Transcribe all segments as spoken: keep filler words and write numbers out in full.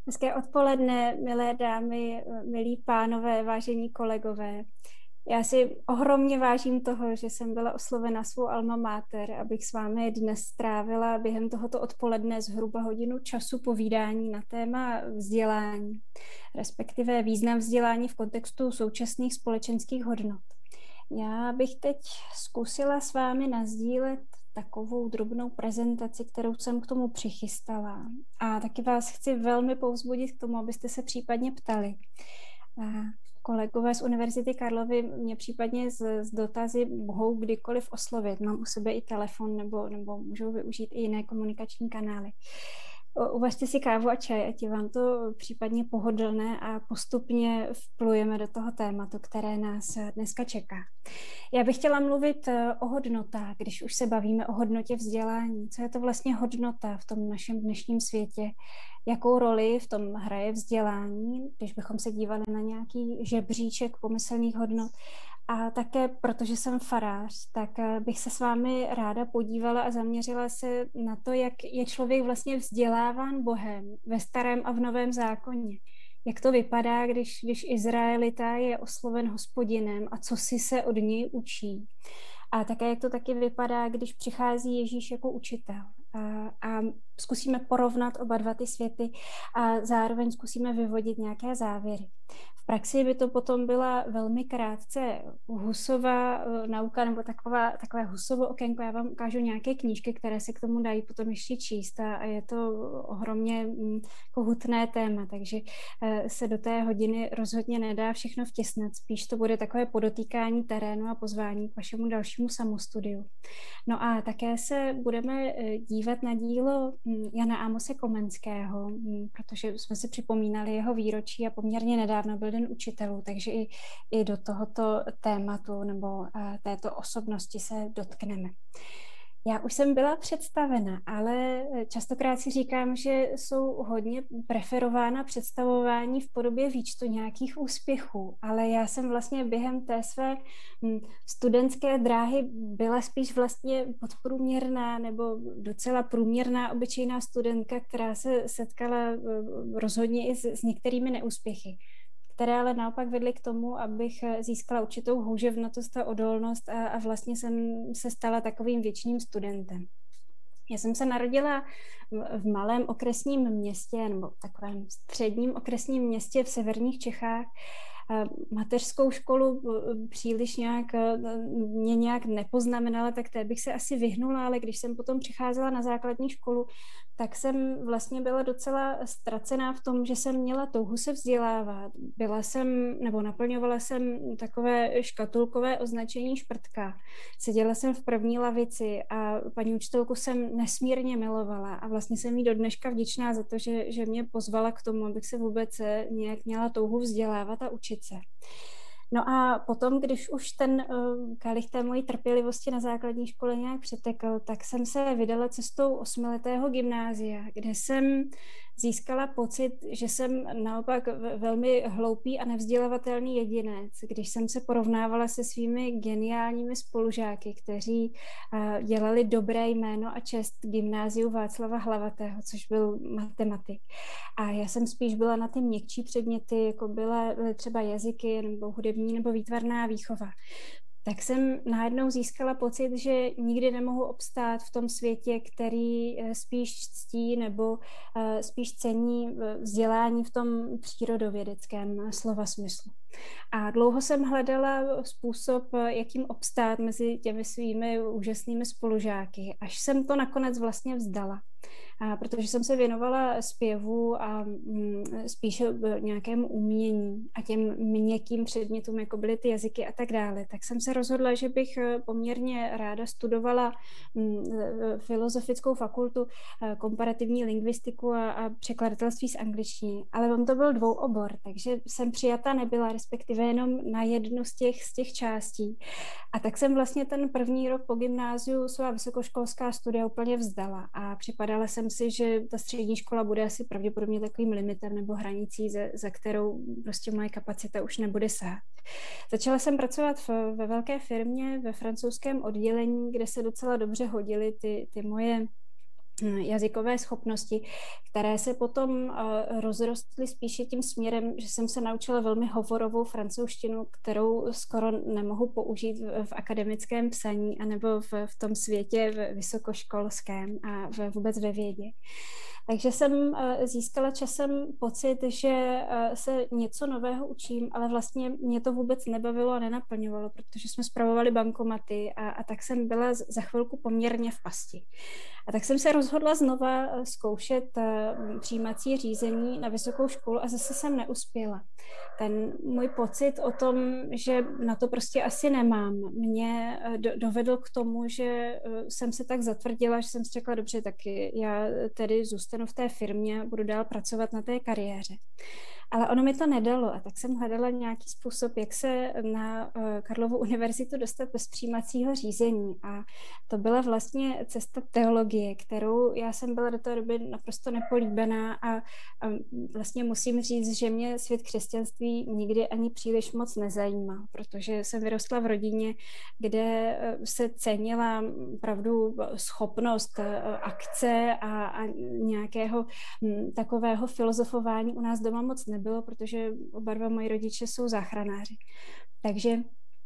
Hezké odpoledne, milé dámy, milí pánové, vážení kolegové. Já si ohromně vážím toho, že jsem byla oslovena svou alma mater, abych s vámi dnes strávila během tohoto odpoledne zhruba hodinu času povídání na téma vzdělání, respektive význam vzdělání v kontextu současných společenských hodnot. Já bych teď zkusila s vámi nasdílet takovou drobnou prezentaci, kterou jsem k tomu přichystala. A taky vás chci velmi povzbudit k tomu, abyste se případně ptali. A kolegové z Univerzity Karlovy mě případně z, z dotazy mohou kdykoliv oslovit. Mám u sebe i telefon, nebo, nebo můžou využít i jiné komunikační kanály. Uvažte si kávu a čaj, ať je vám to případně pohodlné a postupně vplujeme do toho tématu, které nás dneska čeká. Já bych chtěla mluvit o hodnotách, když už se bavíme o hodnotě vzdělání. Co je to vlastně hodnota v tom našem dnešním světě? Jakou roli v tom hraje vzdělání, když bychom se dívali na nějaký žebříček pomyslných hodnot? A také, protože jsem farář, tak bych se s vámi ráda podívala a zaměřila se na to, jak je člověk vlastně vzděláván Bohem ve starém a v novém zákoně. Jak to vypadá, když, když Izraelita je osloven Hospodinem a co si se od něj učí. A také, jak to taky vypadá, když přichází Ježíš jako učitel. A, a zkusíme porovnat oba dva ty světy a zároveň zkusíme vyvodit nějaké závěry. V praxi by to potom byla velmi krátce Husova nauka nebo taková, takové Husovo okénko. Já vám ukážu nějaké knížky, které se k tomu dají potom ještě číst a, a je to ohromně mm, jako hutné téma, takže e, se do té hodiny rozhodně nedá všechno vtěsnat. Spíš to bude takové podotýkání terénu a pozvání k vašemu dalšímu samostudiu. No a také se budeme dívat na dílo Jana Amose Komenského, protože jsme si připomínali jeho výročí a poměrně nedávno byl Den učitelů, takže i, i do tohoto tématu nebo této osobnosti se dotkneme. Já už jsem byla představena, ale častokrát si říkám, že jsou hodně preferována představování v podobě výčtu nějakých úspěchů, ale já jsem vlastně během té své studentské dráhy byla spíš vlastně podprůměrná nebo docela průměrná obyčejná studentka, která se setkala rozhodně i s, s některými neúspěchy, které ale naopak vedly k tomu, abych získala určitou houževnatost a odolnost a, a vlastně jsem se stala takovým věčným studentem. Já jsem se narodila v, v malém okresním městě nebo takovém středním okresním městě v severních Čechách. Mateřskou školu příliš nějak, mě nějak nepoznamenala, tak té bych se asi vyhnula, ale když jsem potom přicházela na základní školu, tak jsem vlastně byla docela ztracená v tom, že jsem měla touhu se vzdělávat. Byla jsem, nebo naplňovala jsem takové škatulkové označení šprtka. Seděla jsem v první lavici a paní učitelku jsem nesmírně milovala a vlastně jsem jí do dneška vděčná za to, že, že mě pozvala k tomu, abych se vůbec nějak měla touhu vzdělávat a učit se. No a potom, když už ten uh, kalich té mojí trpělivosti na základní škole nějak přetekl, tak jsem se vydala cestou osmiletého gymnázia, kde jsem získala pocit, že jsem naopak velmi hloupý a nevzdělavatelný jedinec, když jsem se porovnávala se svými geniálními spolužáky, kteří uh, dělali dobré jméno a čest gymnáziu Václava Hlavatého, což byl matematik. A já jsem spíš byla na ty měkčí předměty, jako byla třeba jazyky nebo hudební nebo výtvarná výchova. Tak jsem najednou získala pocit, že nikdy nemohu obstát v tom světě, který spíš ctí nebo spíš cení vzdělání v tom přírodovědeckém slova smyslu. A dlouho jsem hledala způsob, jakým obstát mezi těmi svými úžasnými spolužáky, až jsem to nakonec vlastně vzdala. A protože jsem se věnovala zpěvu a mm, spíše nějakému umění a těm měkkým předmětům, jako byly ty jazyky a tak dále, tak jsem se rozhodla, že bych poměrně ráda studovala mm, filozofickou fakultu, komparativní lingvistiku a, a překladatelství z angličtiny. Ale on to byl dvouobor, takže jsem přijata nebyla, respektive jenom na jednu z těch, z těch částí. A tak jsem vlastně ten první rok po gymnáziu svá vysokoškolská studia úplně vzdala a připadala jsem si, že ta střední škola bude asi pravděpodobně takovým limitem nebo hranicí, za, za kterou prostě moje kapacita už nebude sahat. Začala jsem pracovat v, ve velké firmě ve francouzském oddělení, kde se docela dobře hodily ty, ty moje jazykové schopnosti, které se potom rozrostly spíše tím směrem, že jsem se naučila velmi hovorovou francouzštinu, kterou skoro nemohu použít v akademickém psaní anebo v, v tom světě vysokoškolském a v, vůbec ve vědě. Takže jsem získala časem pocit, že se něco nového učím, ale vlastně mě to vůbec nebavilo a nenaplňovalo, protože jsme spravovali bankomaty a, a tak jsem byla za chvilku poměrně v pasti. A tak jsem se rozhodla znova zkoušet přijímací řízení na vysokou školu a zase jsem neuspěla. Ten můj pocit o tom, že na to prostě asi nemám, mě dovedl k tomu, že jsem se tak zatvrdila, že jsem si řekla, dobře, tak já tedy zůstanu v té firmě a budu dál pracovat na té kariéře. Ale ono mi to nedalo a tak jsem hledala nějaký způsob, jak se na Karlovu univerzitu dostat bez přijímacího řízení. A to byla vlastně cesta teologie, kterou já jsem byla do té doby naprosto nepolíbená a, a vlastně musím říct, že mě svět křesťanství nikdy ani příliš moc nezajímal, protože jsem vyrostla v rodině, kde se cenila opravdu schopnost akce a, a nějakého m, takového filozofování u nás doma moc nebylo, protože oba dva moji rodiče jsou záchranáři. Takže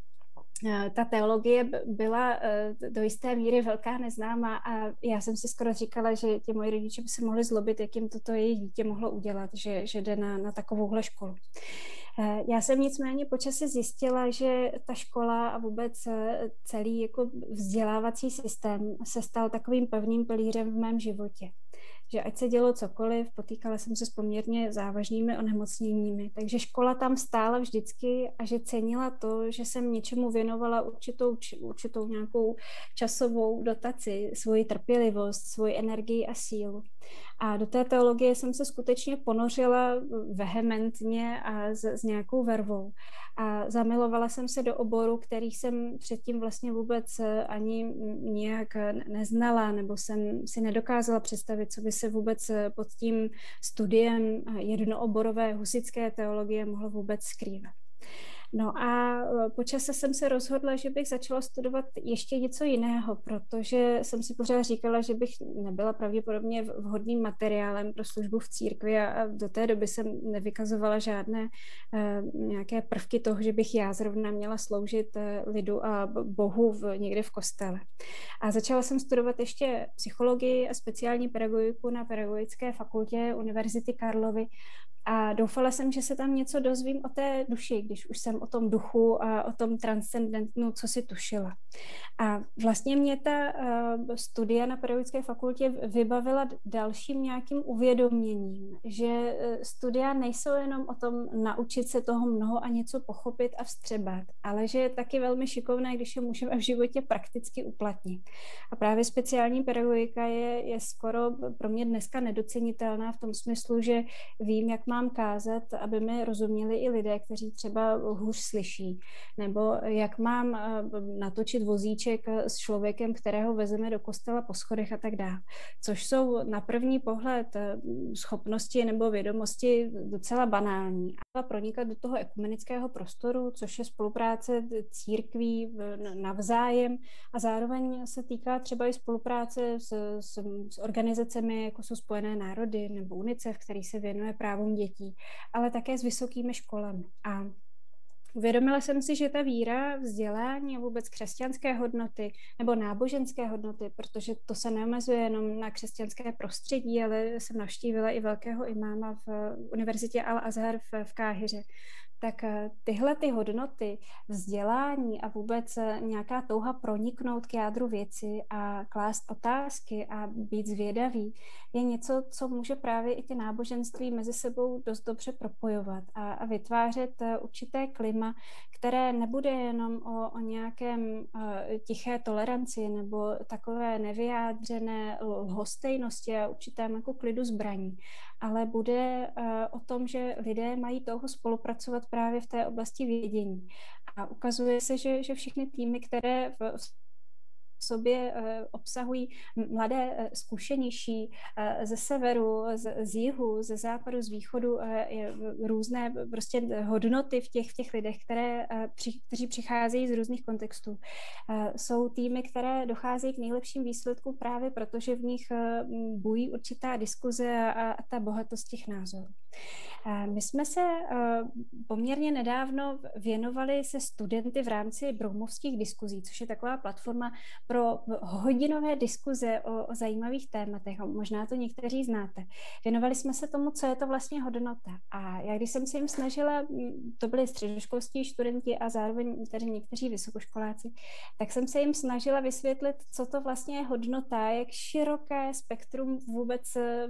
ta teologie byla do jisté míry velká neznámá a já jsem si skoro říkala, že ti moji rodiče by se mohli zlobit, jak jim toto jejich dítě mohlo udělat, že, že jde na, na takovouhle školu. Já jsem nicméně po čase zjistila, že ta škola a vůbec celý jako vzdělávací systém se stal takovým pevným pilířem v mém životě. Že ať se dělo cokoliv, potýkala jsem se s poměrně závažnými onemocněními. Takže škola tam stála vždycky a že cenila to, že jsem něčemu věnovala určitou, určitou nějakou časovou dotaci, svoji trpělivost, svoji energii a sílu. A do té teologie jsem se skutečně ponořila vehementně a s, s nějakou vervou. A zamilovala jsem se do oboru, který jsem předtím vlastně vůbec ani nějak neznala, nebo jsem si nedokázala představit, co by se vůbec pod tím studiem jednooborové husitské teologie mohlo vůbec skrývat. No a po čase jsem se rozhodla, že bych začala studovat ještě něco jiného, protože jsem si pořád říkala, že bych nebyla pravděpodobně vhodným materiálem pro službu v církvi a do té doby jsem nevykazovala žádné nějaké prvky toho, že bych já zrovna měla sloužit lidu a Bohu v, někde v kostele. A začala jsem studovat ještě psychologii a speciální pedagogiku na Pedagogické fakultě Univerzity Karlovy. A doufala jsem, že se tam něco dozvím o té duši, když už jsem o tom duchu a o tom transcendentnu, co si tušila. A vlastně mě ta uh, studia na Pedagogické fakultě vybavila dalším nějakým uvědoměním, že uh, studia nejsou jenom o tom naučit se toho mnoho a něco pochopit a vstřebat, ale že je taky velmi šikovné, když je můžeme v životě prakticky uplatnit. A právě speciální pedagogika je, je skoro pro mě dneska nedocenitelná v tom smyslu, že vím, jak mám kázat, aby mi rozuměli i lidé, kteří třeba hůř slyší, nebo jak mám natočit vozíček s člověkem, kterého vezeme do kostela po schodech a tak dále. Což jsou na první pohled schopnosti nebo vědomosti docela banální. A pronikat do toho ekumenického prostoru, což je spolupráce církví navzájem a zároveň se týká třeba i spolupráce s, s, s organizacemi, jako jsou Spojené národy nebo UNICEF, který se věnuje právům dětí, ale také s vysokými školami. A uvědomila jsem si, že ta víra, vzdělání a vůbec křesťanské hodnoty nebo náboženské hodnoty, protože to se neomezuje jenom na křesťanské prostředí, ale jsem navštívila i velkého imáma v univerzitě Al-Azhar v, v Káhiře, tak tyhle ty hodnoty, vzdělání a vůbec nějaká touha proniknout k jádru věci a klást otázky a být zvědavý, je něco, co může právě i ty náboženství mezi sebou dost dobře propojovat a, a vytvářet určité klima, které nebude jenom o, o nějakém uh, tiché toleranci nebo takové nevyjádřené lhostejnosti a určitém jako klidu zbraní, ale bude uh, o tom, že lidé mají touhu spolupracovat právě v té oblasti vědění. A ukazuje se, že, že všechny týmy, které v sobě obsahují mladé, zkušenější ze severu, z, z jihu, ze západu, z východu, různé prostě hodnoty v těch, v těch lidech, které, kteří přicházejí z různých kontextů. Jsou týmy, které docházejí k nejlepším výsledkům právě proto, že v nich bují určitá diskuze a, a ta bohatost těch názorů. My jsme se poměrně nedávno věnovali se studenty v rámci Broumovských diskuzí, což je taková platforma pro hodinové diskuze o, o zajímavých tématech. Možná to někteří znáte. Věnovali jsme se tomu, co je to vlastně hodnota. A já, když jsem se jim snažila, to byli středoškolští studenti a zároveň tedy někteří vysokoškoláci, tak jsem se jim snažila vysvětlit, co to vlastně je hodnota, jak široké spektrum vůbec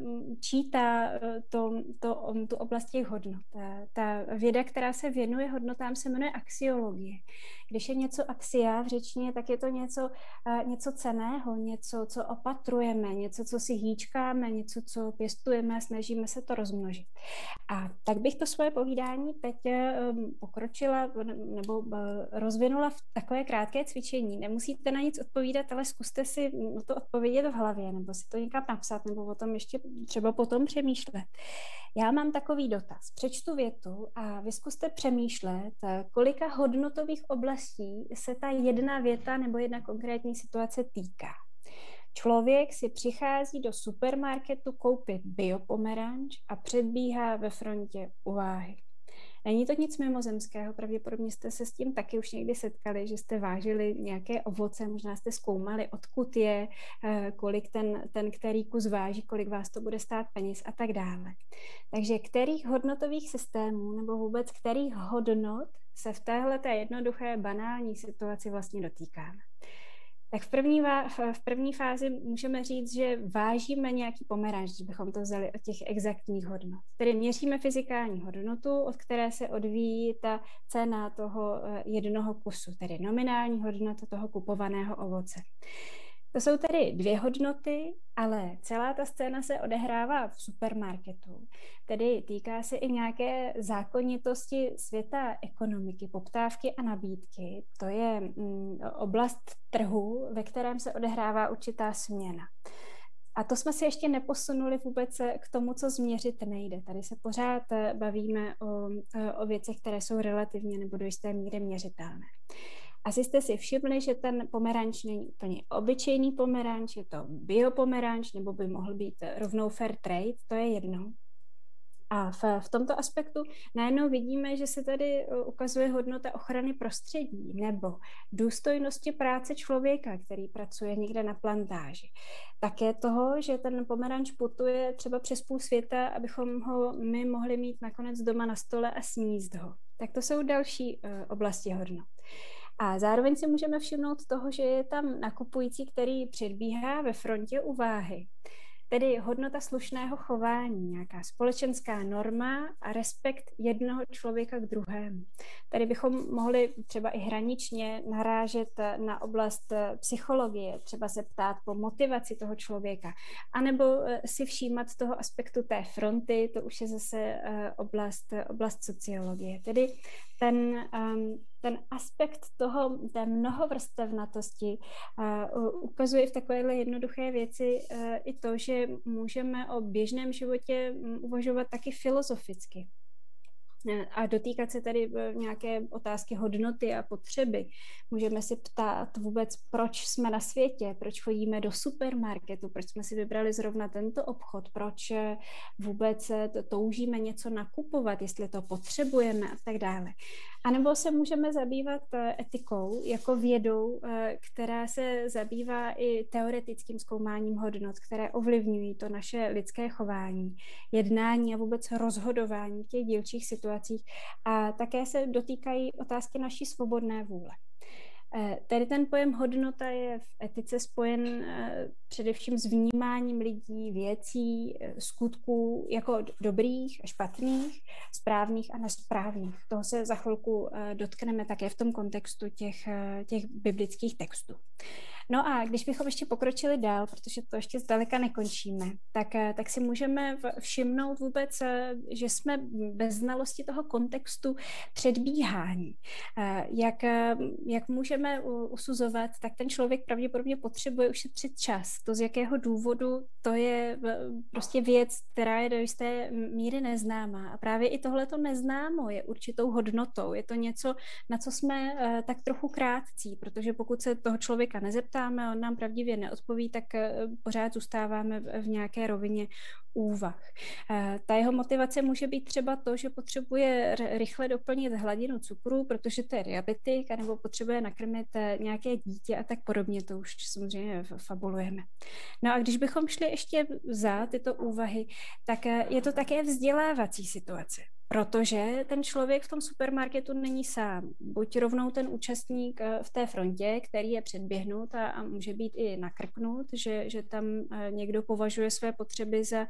čítá to, to, tu oblast těch hodnot. Ta, ta věda, která se věnuje hodnotám, se jmenuje axiologie. Když je něco axia v řečtině, tak je to něco, něco cenného, něco, co opatrujeme, něco, co si hýčkáme, něco, co pěstujeme, snažíme se to rozmnožit. A tak bych to svoje povídání teď pokročila nebo rozvinula v takové krátké cvičení. Nemusíte na nic odpovídat, ale zkuste si to odpovědět v hlavě, nebo si to někam napsat, nebo o tom ještě třeba potom přemýšlet. Já mám takový dotaz. Přečtu větu a vy zkuste přemýšlet, kolika hodnotových oblastí se ta jedna věta nebo jedna konkrétní situace týká. Člověk si přichází do supermarketu koupit biopomeranč a předbíhá ve frontě u váhy. Není to nic mimozemského, pravděpodobně jste se s tím taky už někdy setkali, že jste vážili nějaké ovoce, možná jste zkoumali, odkud je, kolik ten, ten který kus váží, kolik vás to bude stát peněz a tak dále. Takže kterých hodnotových systémů nebo vůbec kterých hodnot se v téhleté jednoduché banální situaci vlastně dotýkáme. Tak v první, v první fázi můžeme říct, že vážíme nějaký pomeranč, když bychom to vzali od těch exaktních hodnot. Tedy měříme fyzikální hodnotu, od které se odvíjí ta cena toho jednoho kusu, tedy nominální hodnota toho kupovaného ovoce. To jsou tedy dvě hodnoty, ale celá ta scéna se odehrává v supermarketu. Tedy týká se i nějaké zákonitosti světa ekonomiky, poptávky a nabídky. To je mm, oblast trhu, ve kterém se odehrává určitá směna. A to jsme si ještě neposunuli vůbec k tomu, co změřit nejde. Tady se pořád bavíme o, o věcech, které jsou relativně nebo do jisté míry měřitelné. Asi jste si všimli, že ten pomeranč není úplně obyčejný pomeranč, je to biopomeranč, nebo by mohl být rovnou fair trade, to je jedno. A v, v tomto aspektu najednou vidíme, že se tady ukazuje hodnota ochrany prostředí nebo důstojnosti práce člověka, který pracuje někde na plantáži. Také toho, že ten pomeranč putuje třeba přes půl světa, abychom ho my mohli mít nakonec doma na stole a sníst ho. Tak to jsou další uh, oblasti hodnot. A zároveň si můžeme všimnout toho, že je tam nakupující, který předbíhá ve frontě u váhy. Tedy hodnota slušného chování, nějaká společenská norma a respekt jednoho člověka k druhému. Tady bychom mohli třeba i hraničně narážet na oblast psychologie, třeba se ptát po motivaci toho člověka, anebo si všímat toho aspektu té fronty, to už je zase oblast, oblast sociologie. Tedy ten, ten aspekt toho, té mnohovrstevnatosti ukazuje v takovéhle jednoduché věci i to, že můžeme o běžném životě uvažovat taky filozoficky. A dotýkat se tady nějaké otázky hodnoty a potřeby. Můžeme si ptát vůbec, proč jsme na světě, proč chodíme do supermarketu, proč jsme si vybrali zrovna tento obchod, proč vůbec toužíme něco nakupovat, jestli to potřebujeme a tak dále. A nebo se můžeme zabývat etikou jako vědou, která se zabývá i teoretickým zkoumáním hodnot, které ovlivňují to naše lidské chování, jednání a vůbec rozhodování v těch dílčích situacích a také se dotýkají otázky naší svobodné vůle. Tady ten pojem hodnota je v etice spojen především s vnímáním lidí, věcí, skutků jako dobrých a špatných, správných a nesprávných. Toho se za chvilku dotkneme také v tom kontextu těch, těch biblických textů. No a když bychom ještě pokročili dál, protože to ještě zdaleka nekončíme, tak, tak si můžeme všimnout vůbec, že jsme bez znalosti toho kontextu předbíhání. Jak, jak můžeme usuzovat, tak ten člověk pravděpodobně potřebuje ušetřit čas. To, z jakého důvodu, to je prostě věc, která je do jisté míry neznámá. A právě i tohleto neznámo je určitou hodnotou. Je to něco, na co jsme tak trochu krátcí, protože pokud se toho člověka nezeptáme, on nám pravdivě neodpoví, tak pořád zůstáváme v nějaké rovině úvah. Ta jeho motivace může být třeba to, že potřebuje rychle doplnit hladinu cukru, protože to je diabetik, anebo potřebuje nakrmit nějaké dítě a tak podobně, to už samozřejmě fabulujeme. No a když bychom šli ještě za tyto úvahy, tak je to také vzdělávací situace. Protože ten člověk v tom supermarketu není sám. Buď rovnou ten účastník v té frontě, který je předběhnut a, a může být i nakrknut, že, že tam někdo považuje své potřeby za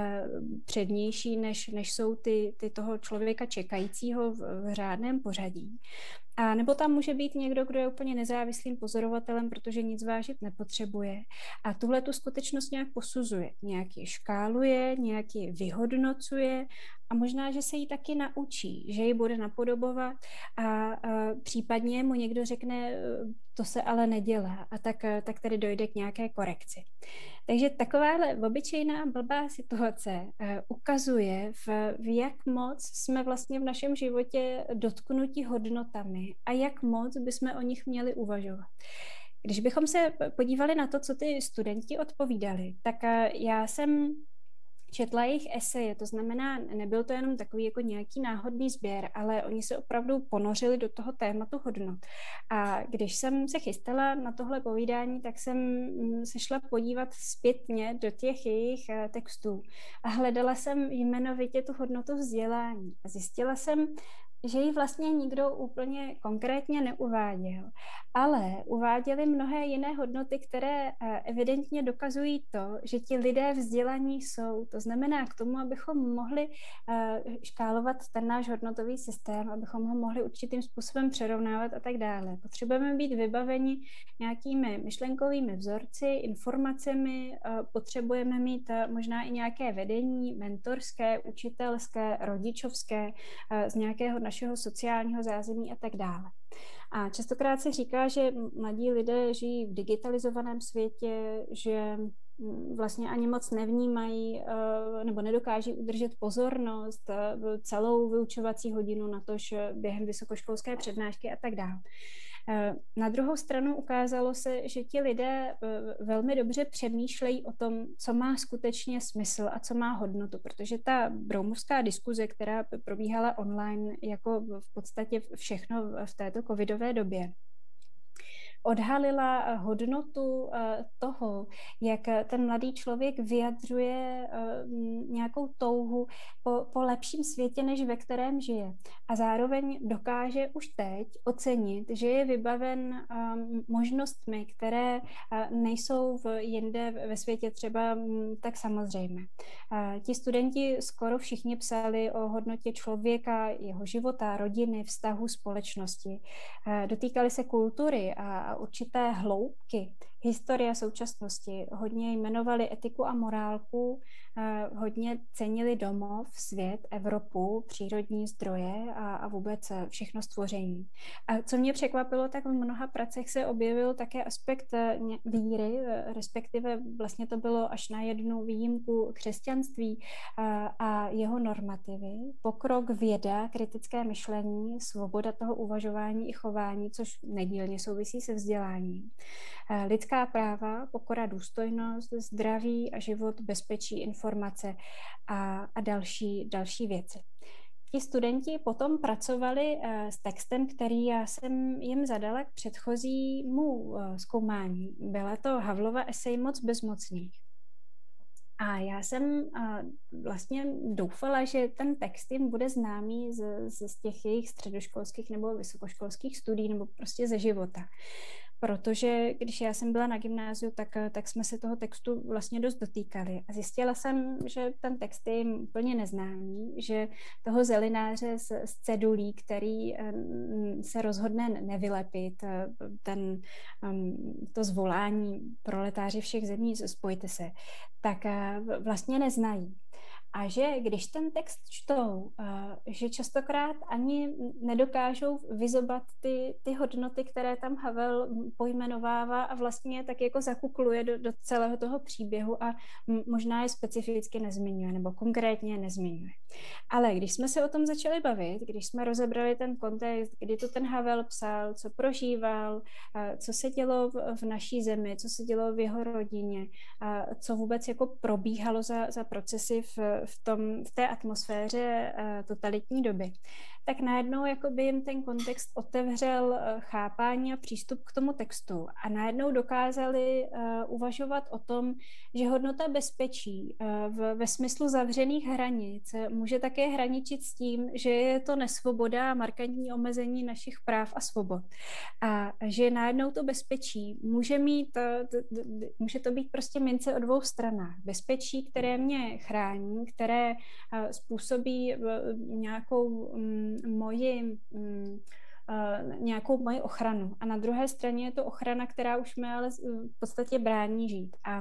přednější, než, než jsou ty, ty toho člověka čekajícího v, v řádném pořadí. A nebo tam může být někdo, kdo je úplně nezávislým pozorovatelem, protože nic vážit nepotřebuje. A tuhle tu skutečnost nějak posuzuje, nějak ji škáluje, nějak ji vyhodnocuje a možná, že se jí taky naučí, že ji bude napodobovat a, a případně mu někdo řekne, to se ale nedělá a tak, tak tady dojde k nějaké korekci. Takže takováhle obyčejná blbá situace uh, ukazuje, v, v jak moc jsme vlastně v našem životě dotknuti hodnotami a jak moc bychom o nich měli uvažovat. Když bychom se podívali na to, co ty studenti odpovídali, tak uh, já jsem četla jejich eseje, to znamená, nebyl to jenom takový jako nějaký náhodný sběr, ale oni se opravdu ponořili do toho tématu hodnot. A když jsem se chystala na tohle povídání, tak jsem se šla podívat zpětně do těch jejich textů a hledala jsem jmenovitě tu hodnotu vzdělání. A zjistila jsem, že ji vlastně nikdo úplně konkrétně neuváděl, ale uváděli mnohé jiné hodnoty, které evidentně dokazují to, že ti lidé vzdělaní jsou. To znamená k tomu, abychom mohli škálovat ten náš hodnotový systém, abychom ho mohli určitým způsobem přerovnávat a tak dále. Potřebujeme být vybaveni nějakými myšlenkovými vzorci, informacemi, potřebujeme mít možná i nějaké vedení mentorské, učitelské, rodičovské, z nějakého našeho sociálního zázemí a tak dále. A častokrát se říká, že mladí lidé žijí v digitalizovaném světě, že vlastně ani moc nevnímají nebo nedokáží udržet pozornost celou vyučovací hodinu, natož během vysokoškolské přednášky a tak dále. Na druhou stranu ukázalo se, že ti lidé velmi dobře přemýšlejí o tom, co má skutečně smysl a co má hodnotu, protože ta broumovská diskuze, která probíhala online jako v podstatě všechno v této covidové době, odhalila hodnotu toho, jak ten mladý člověk vyjadřuje nějakou touhu po, po lepším světě, než ve kterém žije. A zároveň dokáže už teď ocenit, že je vybaven možnostmi, které nejsou v jinde ve světě třeba tak samozřejmé. Ti studenti skoro všichni psali o hodnotě člověka, jeho života, rodiny, vztahu, společnosti. Dotýkali se kultury a určité hloubky, historie současnosti, hodně jmenovali etiku a morálku, hodně cenili domov, svět, Evropu, přírodní zdroje a, a vůbec všechno stvoření. A co mě překvapilo, tak v mnoha pracech se objevil také aspekt víry, respektive vlastně to bylo až na jednu výjimku křesťanství a, a jeho normativy, pokrok, věda, kritické myšlení, svoboda toho uvažování i chování, což nedílně souvisí se vzděláním. Lidská práva, pokora, důstojnost, zdraví a život, bezpečí, informace a, a další, další věci. Ti studenti potom pracovali uh, s textem, který já jsem jim zadala k předchozímu uh, zkoumání. Byla to Havlova esej Moc bezmocných. A já jsem uh, vlastně doufala, že ten text jim bude známý z, z těch jejich středoškolských nebo vysokoškolských studií nebo prostě ze života. protože když já jsem byla na gymnáziu, tak, tak jsme se toho textu vlastně dost dotýkali. A zjistila jsem, že ten text je jim úplně neznámý, že toho zelináře z, z cedulí, který se rozhodne nevylepit, ten, to zvolání proletáři všech zemí, spojte se, tak vlastně neznají. A že když ten text čtou, že častokrát ani nedokážou vyzobat ty, ty hodnoty, které tam Havel pojmenovává a vlastně tak jako zakukluje do, do celého toho příběhu a možná je specificky nezmiňuje nebo konkrétně nezmiňuje. Ale když jsme se o tom začali bavit, když jsme rozebrali ten kontext, kdy to ten Havel psal, co prožíval, co se dělo v, v naší zemi, co se dělo v jeho rodině, co vůbec jako probíhalo za, za procesy v v, tom, v té atmosféře uh, totalitní doby, tak najednou jakoby jim ten kontext otevřel uh, chápání a přístup k tomu textu a najednou dokázali uh, uvažovat o tom, že hodnota bezpečí uh, v, ve smyslu zavřených hranic může také hraničit s tím, že je to nesvoboda a markantní omezení našich práv a svobod. A že najednou to bezpečí může mít, uh, může to být prostě mince o dvou stranách. Bezpečí, které mě chrání, které uh, způsobí uh, nějakou um, moji um, uh, nějakou moji ochranu. A na druhé straně je to ochrana, která už mě ale v podstatě brání žít. A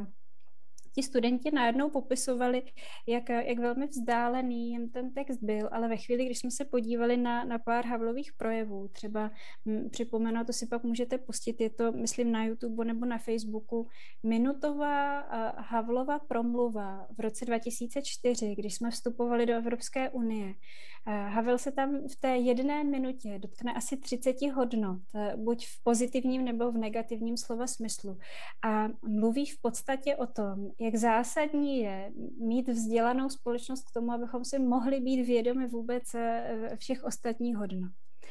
ti studenti najednou popisovali, jak, jak velmi vzdálený jim ten text byl, ale ve chvíli, když jsme se podívali na, na pár Havlových projevů, třeba m, připomenu, to si pak můžete pustit, je to, myslím, na YouTube nebo na Facebooku, minutová uh, Havlova promluva v roce dva tisíce čtyři, když jsme vstupovali do Evropské unie. Uh, Havel se tam v té jedné minutě dotkne asi třicet hodnot, uh, buď v pozitivním nebo v negativním slova smyslu. A mluví v podstatě o tom, jak zásadní je mít vzdělanou společnost k tomu, abychom si mohli být vědomi vůbec všech ostatních hodnot.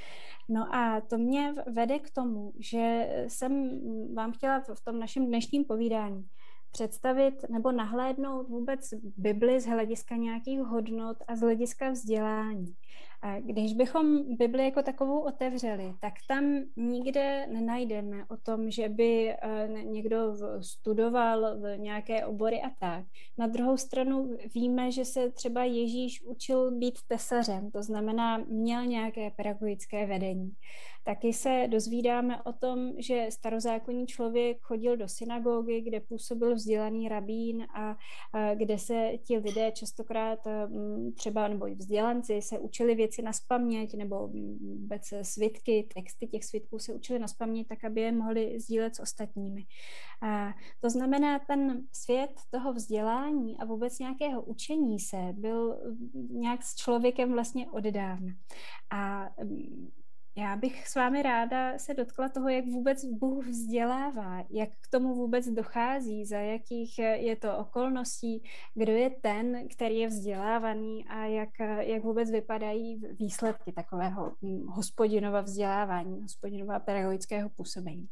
No a to mě vede k tomu, že jsem vám chtěla v tom našem dnešním povídání představit nebo nahlédnout vůbec Bibli z hlediska nějakých hodnot a z hlediska vzdělání. A když bychom Bibli jako takovou otevřeli, tak tam nikde nenajdeme o tom, že by někdo studoval v nějaké obory a tak. Na druhou stranu víme, že se třeba Ježíš učil být tesařem, to znamená měl nějaké pedagogické vedení. Taky se dozvídáme o tom, že starozákonní člověk chodil do synagogy, kde působil vzdělaný rabín a, a kde se ti lidé častokrát třeba, nebo vzdělanci se učili věci nazpaměť, nebo vůbec svitky, texty těch svitků se učili nazpaměť, tak aby je mohli sdílet s ostatními. A to znamená, ten svět toho vzdělání a vůbec nějakého učení se byl nějak s člověkem vlastně oddávna. A já bych s vámi ráda se dotkla toho, jak vůbec Bůh vzdělává, jak k tomu vůbec dochází, za jakých je to okolností, kdo je ten, který je vzdělávaný a jak, jak vůbec vypadají výsledky takového Hospodinova vzdělávání, Hospodinova pedagogického působení.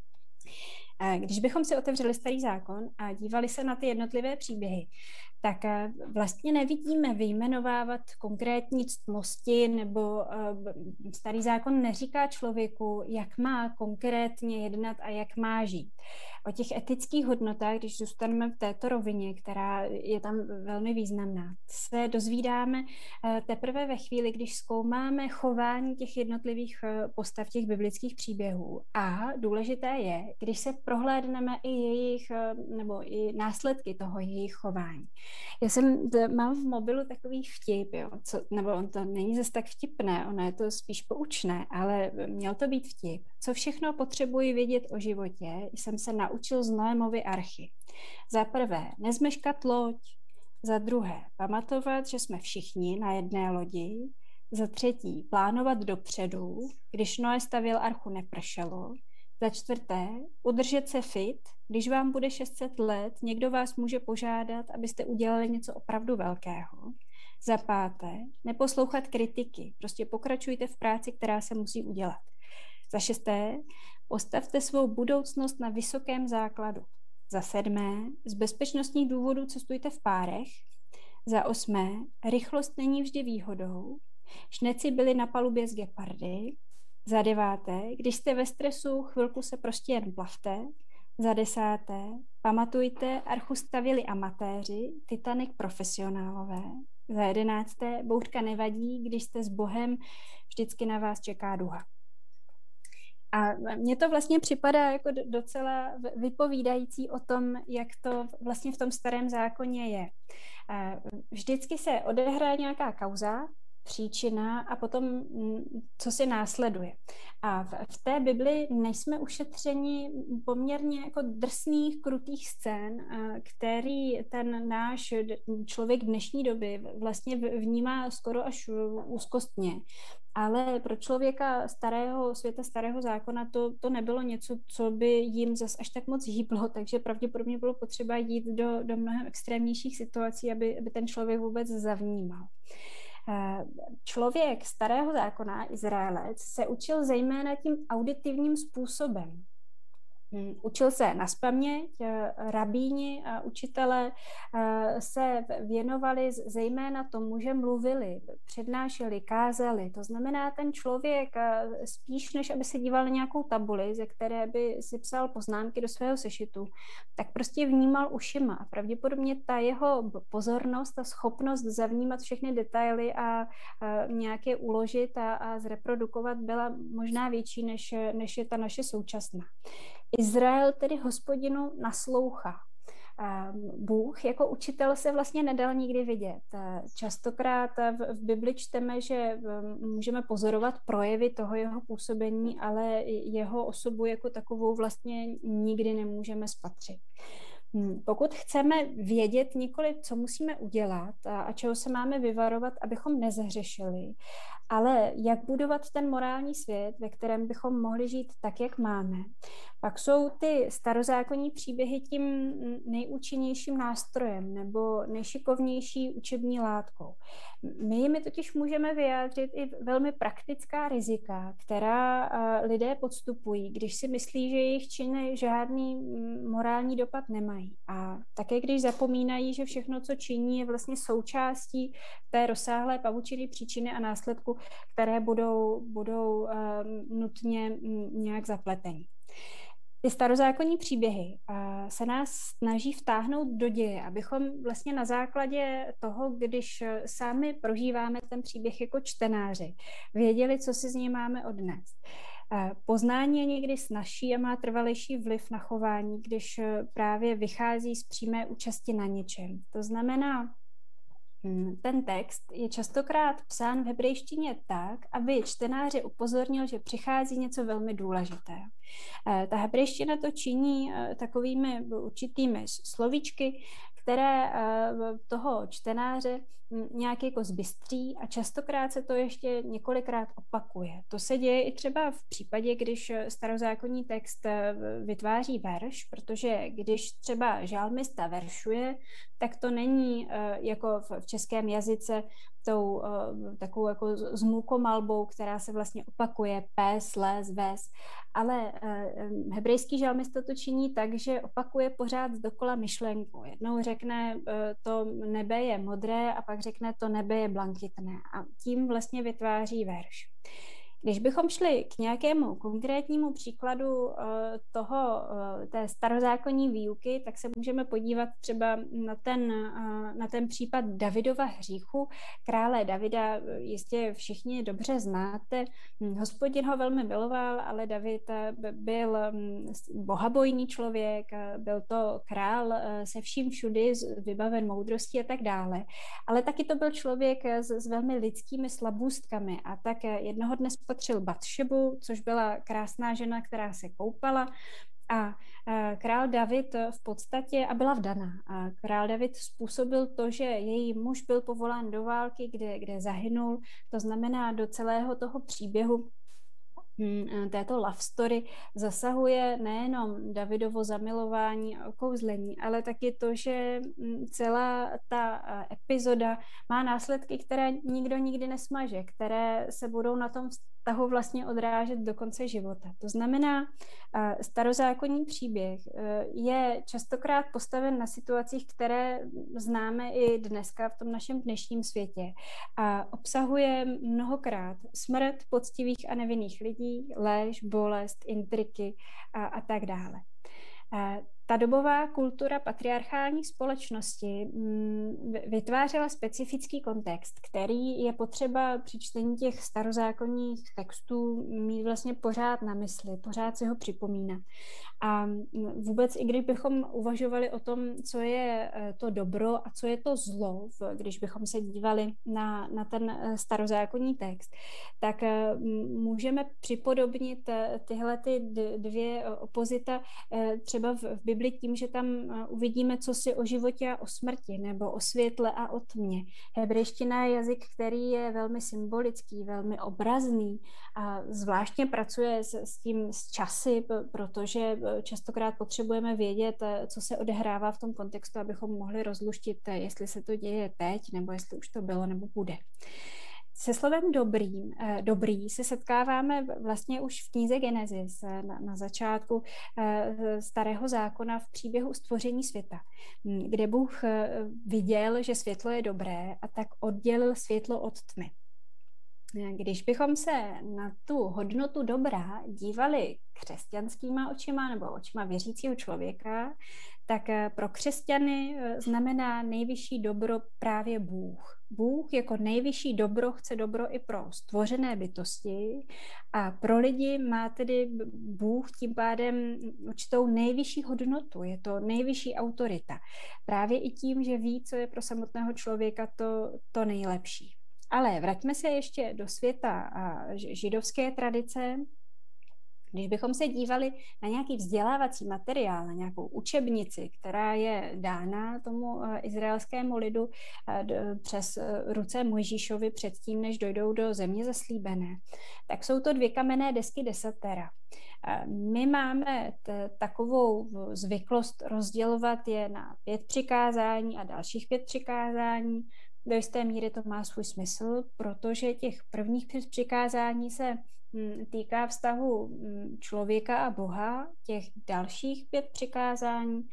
Když bychom si otevřeli Starý zákon a dívali se na ty jednotlivé příběhy, tak vlastně nevidíme vyjmenovávat konkrétní ctnosti, nebo Starý zákon neříká člověku, jak má konkrétně jednat a jak má žít. O těch etických hodnotách, když zůstaneme v této rovině, která je tam velmi významná, se dozvídáme teprve ve chvíli, když zkoumáme chování těch jednotlivých postav těch biblických příběhů. A důležité je, když se prohlédneme i jejich, nebo i následky toho jejich chování. Já jsem, mám v mobilu takový vtip, jo, co, nebo on to není zase tak vtipné, ono je to spíš poučné, ale měl to být vtip. Co všechno potřebuji vědět o životě, jsem se naučil z Noémovy archy. Za prvé, nezmeškat loď. Za druhé, pamatovat, že jsme všichni na jedné lodi. Za třetí, plánovat dopředu, když Noé stavěl archu, nepršelo. Za čtvrté, udržet se fit, když vám bude šest set let, někdo vás může požádat, abyste udělali něco opravdu velkého. Za páté, neposlouchat kritiky, prostě pokračujte v práci, která se musí udělat. Za šesté, postavte svou budoucnost na vysokém základu. Za sedmé, z bezpečnostních důvodů cestujte v párech. Za osmé, rychlost není vždy výhodou. Šneci byli na palubě z gepardy. Za deváté, když jste ve stresu, chvilku se prostě jen plavte. Za desáté, pamatujte, archu stavili amatéři, Titanic profesionálové. Za jedenácté, bouřka nevadí, když jste s Bohem, vždycky na vás čeká duha. A mně to vlastně připadá jako docela vypovídající o tom, jak to vlastně v tom starém zákoně je. Vždycky se odehraje nějaká kauza, příčina a potom, co si následuje. A v, v té Bibli nejsme ušetřeni poměrně jako drsných, krutých scén, který ten náš člověk dnešní doby vlastně vnímá skoro až úzkostně. Ale pro člověka starého světa, starého zákona to, to nebylo něco, co by jim zas až tak moc hýblo, takže pravděpodobně bylo potřeba jít do, do mnohem extrémnějších situací, aby, aby ten člověk vůbec zavnímal. Člověk starého zákona, Izraelec, se učil zejména tím auditivním způsobem. Učil se nazpaměť, rabíni a učitelé se věnovali zejména tomu, že mluvili, přednášeli, kázali. To znamená, ten člověk spíš, než aby se díval na nějakou tabuli, ze které by si psal poznámky do svého sešitu, tak prostě vnímal ušima. A pravděpodobně ta jeho pozornost, ta schopnost zavnímat všechny detaily a nějak je uložit a, a zreprodukovat byla možná větší, než, než je ta naše současná. Izrael tedy Hospodinu naslouchá. Bůh jako učitel se vlastně nedal nikdy vidět. Častokrát v Bibli čteme, že můžeme pozorovat projevy toho jeho působení, ale jeho osobu jako takovou vlastně nikdy nemůžeme spatřit. Pokud chceme vědět nikoli, co musíme udělat a, a čeho se máme vyvarovat, abychom nezahřešili, ale jak budovat ten morální svět, ve kterém bychom mohli žít tak, jak máme, pak jsou ty starozákonní příběhy tím nejúčinnějším nástrojem nebo nejšikovnější učební látkou. My jimi totiž můžeme vyjádřit i velmi praktická rizika, která lidé podstupují, když si myslí, že jejich činy žádný morální dopad nemají. A také když zapomínají, že všechno, co činí, je vlastně součástí té rozsáhlé pavučiny příčiny a následku, které budou, budou uh, nutně nějak zapletení. Ty starozákonní příběhy uh, se nás snaží vtáhnout do děje, abychom vlastně na základě toho, když sami prožíváme ten příběh jako čtenáři, věděli, co si z něj máme odnést. Poznání je někdy snazší a má trvalejší vliv na chování, když právě vychází z přímé účasti na něčem. To znamená, ten text je častokrát psán v hebrejštině tak, aby čtenáře upozornil, že přichází něco velmi důležitého. Ta hebrejština to činí takovými určitými slovíčky, které toho čtenáře nějak jako zbystří a častokrát se to ještě několikrát opakuje. To se děje i třeba v případě, když starozákonní text vytváří verš, protože když třeba žalmista veršuje, tak to není jako v českém jazyce tou takovou jako zmůkomalbou, která se vlastně opakuje pes, les, ves, ale hebrejský žalmista to činí tak, že opakuje pořád dokola myšlenku. Jednou řekne, to nebe je modré a pak řekne, to nebe je blankitné a tím vlastně vytváří verš. Když bychom šli k nějakému konkrétnímu příkladu toho, té starozákonní výuky, tak se můžeme podívat třeba na ten, na ten případ Davidova hříchu. Krále Davida jistě všichni dobře znáte. Hospodin ho velmi miloval, ale David byl bohabojný člověk, byl to král se vším všudy, vybaven moudrostí a tak dále. Ale taky to byl člověk s, s velmi lidskými slabůstkami a tak jednoho dne spatřil Batšebu, což byla krásná žena, která se koupala a král David v podstatě, a byla vdaná, a král David způsobil to, že její muž byl povolán do války, kde, kde zahynul, to znamená do celého toho příběhu této love story zasahuje nejenom Davidovo zamilování a okouzlení, ale taky to, že celá ta epizoda má následky, které nikdo nikdy nesmaže, které se budou na tom tahu vlastně odrážet do konce života. To znamená, starozákonní příběh je častokrát postaven na situacích, které známe i dneska v tom našem dnešním světě a obsahuje mnohokrát smrt poctivých a nevinných lidí, lež, bolest, intriky a, a tak dále. Ta dobová kultura patriarchální společnosti vytvářela specifický kontext, který je potřeba při čtení těch starozákonních textů mít vlastně pořád na mysli, pořád si ho připomínat. A vůbec, i kdybychom uvažovali o tom, co je to dobro a co je to zlo, když bychom se dívali na, na ten starozákonní text, tak můžeme připodobnit tyhle ty dvě opozita třeba v, v Bibli tím, že tam uvidíme, co si o životě a o smrti, nebo o světle a o tmě. Hebrejština je jazyk, který je velmi symbolický, velmi obrazný a zvláštně pracuje s, s tím s časy, protože častokrát potřebujeme vědět, co se odehrává v tom kontextu, abychom mohli rozluštit, jestli se to děje teď, nebo jestli už to bylo, nebo bude. Se slovem dobrý, dobrý se setkáváme vlastně už v knize Genesis na, na začátku Starého zákona v příběhu stvoření světa, kde Bůh viděl, že světlo je dobré a tak oddělil světlo od tmy. Když bychom se na tu hodnotu dobra dívali křesťanskýma očima nebo očima věřícího člověka, tak pro křesťany znamená nejvyšší dobro právě Bůh. Bůh jako nejvyšší dobro chce dobro i pro stvořené bytosti a pro lidi má tedy Bůh tím pádem určitou nejvyšší hodnotu, je to nejvyšší autorita. Právě i tím, že ví, co je pro samotného člověka to, to nejlepší. Ale vraťme se ještě do světa židovské tradice. Když bychom se dívali na nějaký vzdělávací materiál, na nějakou učebnici, která je dána tomu izraelskému lidu přes ruce Mojžíšovi předtím, než dojdou do země zaslíbené, tak jsou to dvě kamenné desky desatera. My máme t- takovou zvyklost rozdělovat je na pět přikázání a dalších pět přikázání. Do jisté míry to má svůj smysl, protože těch prvních pět přikázání se týká vztahu člověka a Boha, těch dalších pět přikázání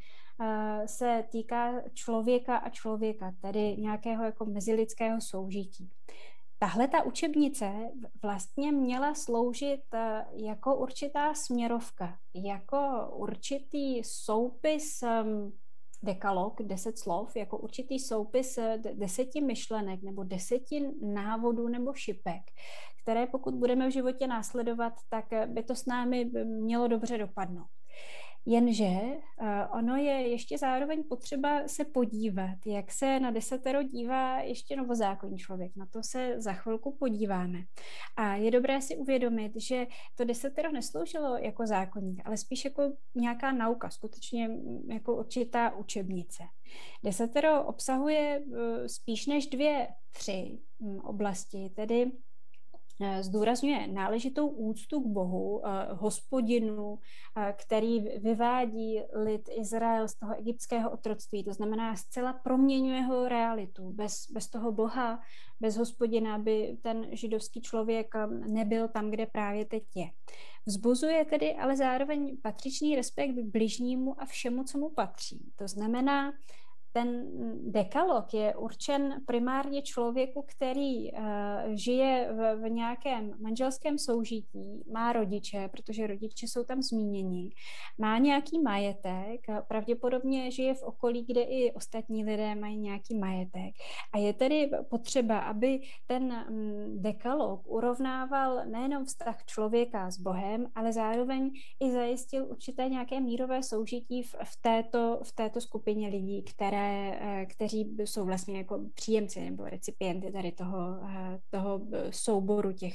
se týká člověka a člověka, tedy nějakého jako mezilidského soužití. Tahle ta učebnice vlastně měla sloužit jako určitá směrovka, jako určitý soupis dekalog, deset slov, jako určitý soupis deseti myšlenek nebo deseti návodů nebo šipek, které pokud budeme v životě následovat, tak by to s námi mělo dobře dopadnout. Jenže ono je ještě zároveň potřeba se podívat, jak se na desatero dívá ještě novozákonní člověk. Na to se za chvilku podíváme. A je dobré si uvědomit, že to desatero nesloužilo jako zákonník, ale spíš jako nějaká nauka, skutečně jako určitá učebnice. Desatero obsahuje spíš než dvě, tři oblasti, tedy zdůrazňuje náležitou úctu k Bohu, Hospodinu, který vyvádí lid Izrael z toho egyptského otroctví. To znamená, zcela proměňuje jeho realitu. Bez, bez toho Boha, bez Hospodina by ten židovský člověk nebyl tam, kde právě teď je. Vzbuzuje tedy ale zároveň patřičný respekt k bližnímu a všemu, co mu patří. To znamená, ten dekalog je určen primárně člověku, který uh, žije v, v nějakém manželském soužití, má rodiče, protože rodiče jsou tam zmíněni, má nějaký majetek, pravděpodobně žije v okolí, kde i ostatní lidé mají nějaký majetek. A je tedy potřeba, aby ten dekalog urovnával nejenom vztah člověka s Bohem, ale zároveň i zajistil určité nějaké mírové soužití v, v, této, v této skupině lidí, které kteří jsou vlastně jako příjemci nebo recipienty tady toho, toho souboru těch,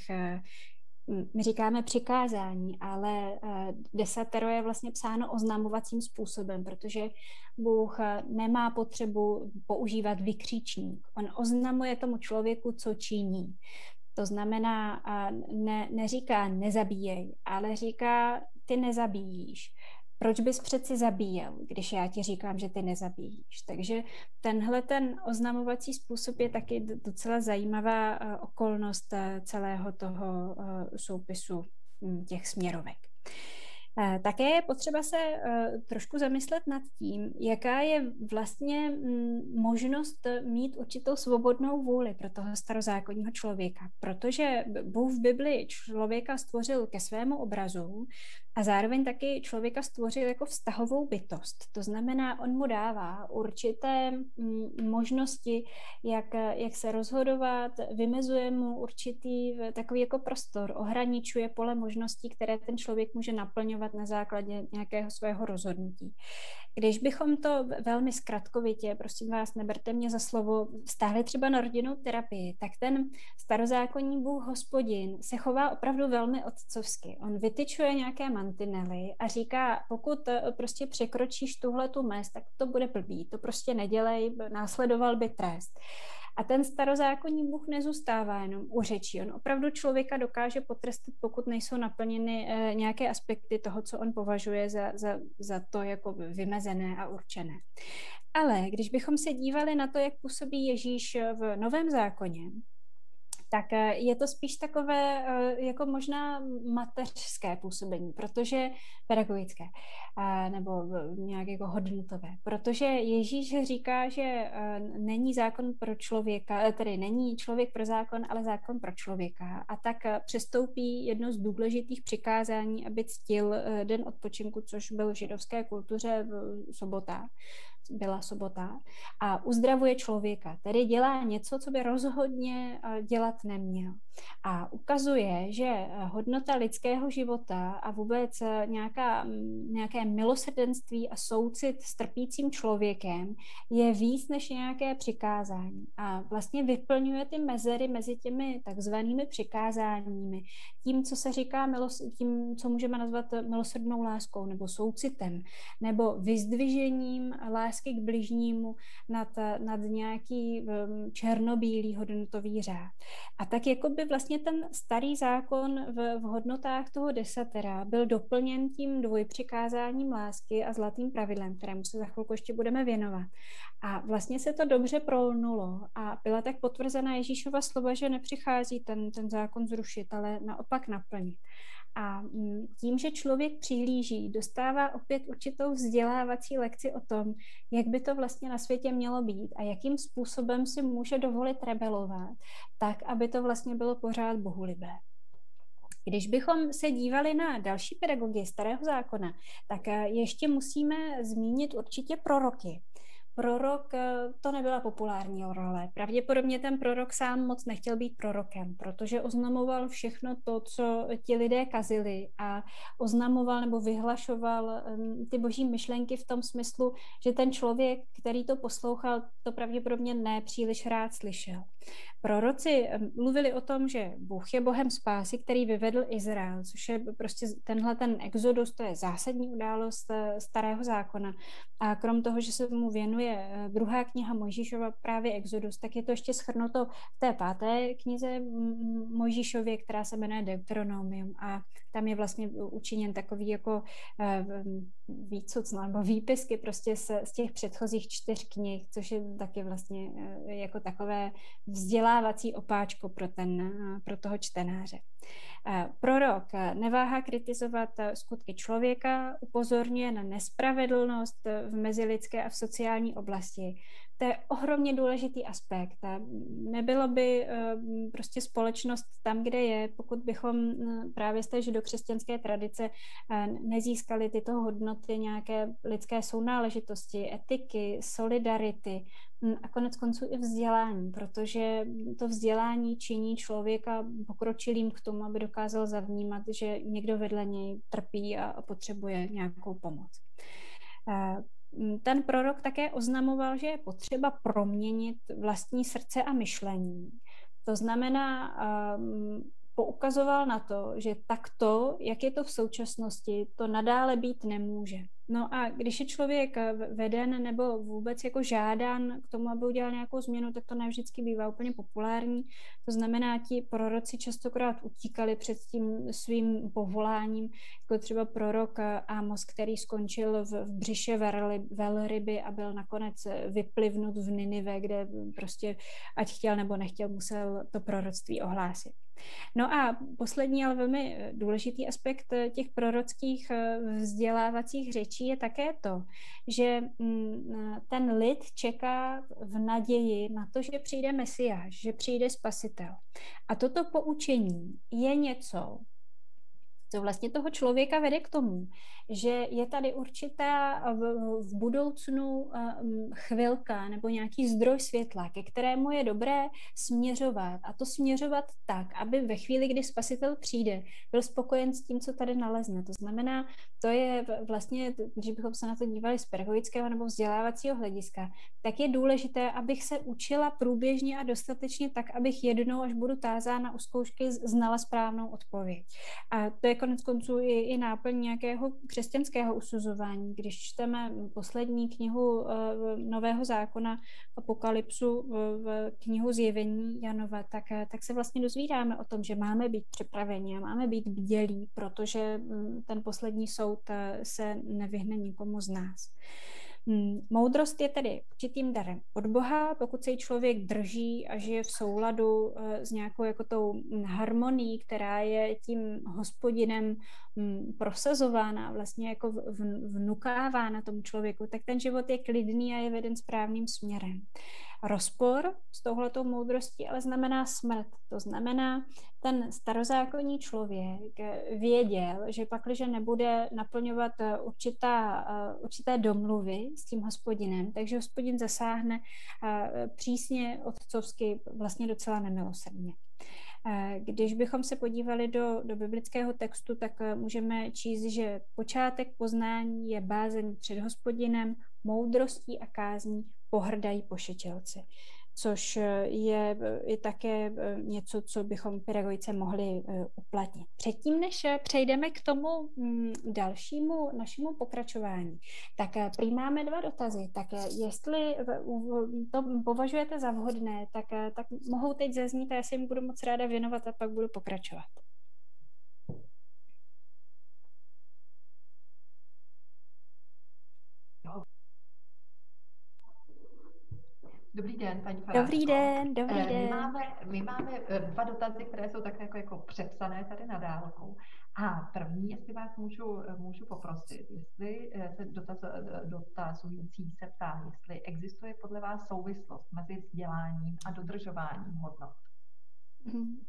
my říkáme přikázání, ale desatero je vlastně psáno oznamovacím způsobem, protože Bůh nemá potřebu používat vykřičník. On oznamuje tomu člověku, co činí. To znamená, ne, neříká nezabíjej, ale říká, ty nezabíjíš. proč bys přeci zabíjel, když já ti říkám, že ty nezabíjíš. Takže tenhle ten oznamovací způsob je taky docela zajímavá uh, okolnost uh, celého toho uh, soupisu um, těch směrovek. Také je potřeba se trošku zamyslet nad tím, jaká je vlastně možnost mít určitou svobodnou vůli pro toho starozákonního člověka, protože Bůh v Bibli člověka stvořil ke svému obrazu a zároveň taky člověka stvořil jako vztahovou bytost. To znamená, on mu dává určité možnosti, jak, jak se rozhodovat, vymezuje mu určitý takový jako prostor, ohraničuje pole možností, které ten člověk může naplňovat na základě nějakého svého rozhodnutí. Když bychom to velmi zkratkovitě, prosím vás, neberte mě za slovo, stáhli třeba na rodinnou terapii, tak ten starozákonní Bůh Hospodin se chová opravdu velmi otcovsky. On vytyčuje nějaké mantinely a říká, pokud prostě překročíš tuhle tu mez, tak to bude blbý, to prostě nedělej, následoval by trest. A ten starozákonní Bůh nezůstává jenom u řečí. On opravdu člověka dokáže potrestat, pokud nejsou naplněny e, nějaké aspekty toho, co on považuje za, za, za to jako vymezené a určené. Ale když bychom se dívali na to, jak působí Ježíš v Novém zákoně, tak je to spíš takové jako možná mateřské působení, protože pedagogické nebo nějak jako hodnotové, protože Ježíš říká, že není zákon pro člověka, tedy není člověk pro zákon, ale zákon pro člověka a tak přestoupí jedno z důležitých přikázání, aby ctil den odpočinku, což byl v židovské kultuře sobota, byla sobota a uzdravuje člověka, tedy dělá něco, co by rozhodně dělat neměl. A ukazuje, že hodnota lidského života a vůbec nějaká, nějaké milosrdenství a soucit s trpícím člověkem je víc než nějaké přikázání. A vlastně vyplňuje ty mezery mezi těmi takzvanými přikázáními, tím, co se říká, milos, tím, co můžeme nazvat milosrdnou láskou nebo soucitem, nebo vyzdvižením lásky k bližnímu nad, nad nějaký um, černobílý hodnotový řád. A tak jako by vlastně ten starý zákon v, v hodnotách toho desatera byl doplněn tím dvojpřikázáním lásky a zlatým pravidlem, kterému se za chvilku ještě budeme věnovat. A vlastně se to dobře prolnulo a byla tak potvrzena Ježíšova slova, že nepřichází ten, ten zákon zrušit, ale naopak naplnit. A tím, že člověk přihlíží, dostává opět určitou vzdělávací lekci o tom, jak by to vlastně na světě mělo být a jakým způsobem si může dovolit rebelovat, tak, aby to vlastně bylo pořád bohulibé. Když bychom se dívali na další pedagogy Starého zákona, tak ještě musíme zmínit určitě proroky. Prorok, to nebyla populární role. Pravděpodobně ten prorok sám moc nechtěl být prorokem, protože oznamoval všechno to, co ti lidé kazili a oznamoval nebo vyhlašoval ty boží myšlenky v tom smyslu, že ten člověk, který to poslouchal, to pravděpodobně ne příliš rád slyšel. Proroci mluvili o tom, že Bůh je Bohem spásy, který vyvedl Izrael, což je prostě tenhle ten exodus, to je zásadní událost Starého zákona. A krom toho, že se mu věnuje druhá kniha Mojžíšova, právě Exodus, tak je to ještě shrnuto v té páté knize Mojžíšově, která se jmenuje Deuteronomium a tam je vlastně učiněn takový jako výcuc nebo výpisky prostě z, z těch předchozích čtyř knih, což je taky vlastně jako takové vzdělávací opáčko pro, ten, pro toho čtenáře. Prorok neváhá kritizovat skutky člověka, upozorňuje na nespravedlnost v mezilidské a v sociální oblasti. To je ohromně důležitý aspekt. Nebylo by prostě společnost tam, kde je, pokud bychom právě z té židokřesťanské tradice nezískali tyto hodnoty nějaké lidské sounáležitosti, etiky, solidarity a konec konců i vzdělání, protože to vzdělání činí člověka pokročilým k tomu, aby dokázal zavnímat, že někdo vedle něj trpí a potřebuje nějakou pomoc. Ten prorok také oznamoval, že je potřeba proměnit vlastní srdce a myšlení. To znamená, poukazoval na to, že takto, jak je to v současnosti, to nadále být nemůže. No a když je člověk veden nebo vůbec jako žádán k tomu, aby udělal nějakou změnu, tak to ne vždycky bývá úplně populární. To znamená, ti proroci častokrát utíkali před tím svým povoláním, jako třeba prorok Amos, který skončil v, v břiše velryby a byl nakonec vyplivnut v Ninive, kde prostě ať chtěl nebo nechtěl, musel to proroctví ohlásit. No a poslední, ale velmi důležitý aspekt těch prorockých vzdělávacích řečí je také to, že ten lid čeká v naději na to, že přijde Mesiáš, že přijde Spasitel. A toto poučení je něco, co vlastně toho člověka vede k tomu, že je tady určitá v, v budoucnu chvilka nebo nějaký zdroj světla, ke kterému je dobré směřovat. A to směřovat tak, aby ve chvíli, kdy Spasitel přijde, byl spokojen s tím, co tady nalezne. To znamená, to je vlastně, když bychom se na to dívali z pedagogického nebo vzdělávacího hlediska, tak je důležité, abych se učila průběžně a dostatečně tak, abych jednou, až budu tázána u zkoušky, znala správnou odpověď. A to je konec konců i, i náplň nějakého křesťanského usuzování. Když čteme poslední knihu uh, Nového zákona, Apokalypsu, v, v knihu Zjevení Janova, tak, tak se vlastně dozvídáme o tom, že máme být připraveni a máme být bdělí, protože um, ten poslední soud uh, se nevyhne nikomu z nás. Moudrost je tedy určitým darem od Boha, pokud se jí člověk drží a žije v souladu s nějakou jako tou harmonií, která je tím Hospodinem prosazována, vlastně jako vnukávána tomu člověku, tak ten život je klidný a je veden správným směrem. Rozpor s touhletou moudrostí ale znamená smrt. To znamená, ten starozákonní člověk věděl, že pakliže nebude naplňovat určitá, určité domluvy s tím Hospodinem, takže Hospodin zasáhne přísně otcovsky, vlastně docela nemilosrdně. Když bychom se podívali do, do biblického textu, tak můžeme číst, že počátek poznání je bázeň před Hospodinem, moudrostí a kázní pohrdají pošetilci, což je, je také něco, co bychom pedagogice mohli uplatnit. Předtím, než přejdeme k tomu dalšímu našemu pokračování, tak prý máme dva dotazy. Tak jestli to považujete za vhodné, tak, tak mohou teď zaznít a já se jim budu moc ráda věnovat a pak budu pokračovat. Dobrý den, paní Farářko. Dobrý den, dobrý den. My máme, my máme dva dotazy, které jsou tak jako, jako přepsané tady na dálku. A první, jestli vás můžu, můžu poprosit, jestli se dotaz, dotazující se ptá, jestli existuje podle vás souvislost mezi vzděláním a dodržováním hodnot. Mm.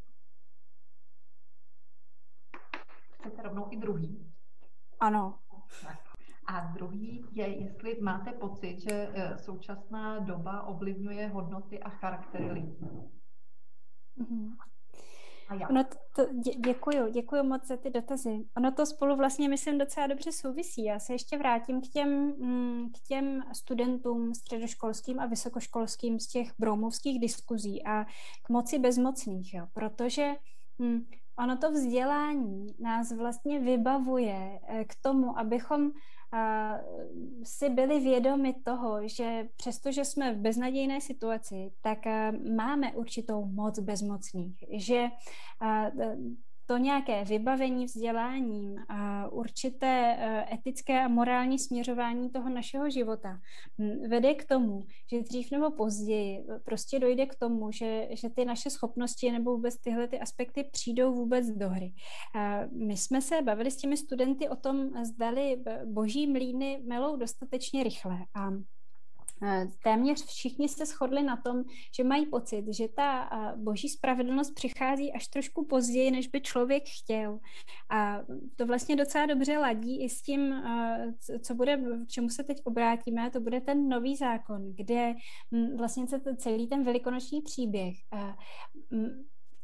Chcete rovnou i druhý? Ano. Tak. A druhý je, jestli máte pocit, že současná doba ovlivňuje hodnoty a charaktery lidí. Mm-hmm. A já. Ono to, dě, děkuju, děkuju moc za ty dotazy. Ono to spolu vlastně, myslím, docela dobře souvisí. Já se ještě vrátím k těm, k těm studentům středoškolským a vysokoškolským z těch broumovských diskuzí a k moci bezmocných, jo, protože hm, ono to vzdělání nás vlastně vybavuje k tomu, abychom si byli vědomi toho, že přestože jsme v beznadějné situaci, tak máme určitou moc bezmocných, že to nějaké vybavení vzděláním, určité etické a morální směřování toho našeho života vede k tomu, že dřív nebo později prostě dojde k tomu, že, že ty naše schopnosti nebo vůbec tyhle ty aspekty přijdou vůbec do hry. My jsme se bavili s těmi studenty o tom, zdali boží mlýny melou dostatečně rychle a téměř všichni se shodli na tom, že mají pocit, že ta boží spravedlnost přichází až trošku později, než by člověk chtěl. A to vlastně docela dobře ladí i s tím, co bude, k čemu se teď obrátíme, to bude ten nový zákon, kde vlastně celý ten velikonoční příběh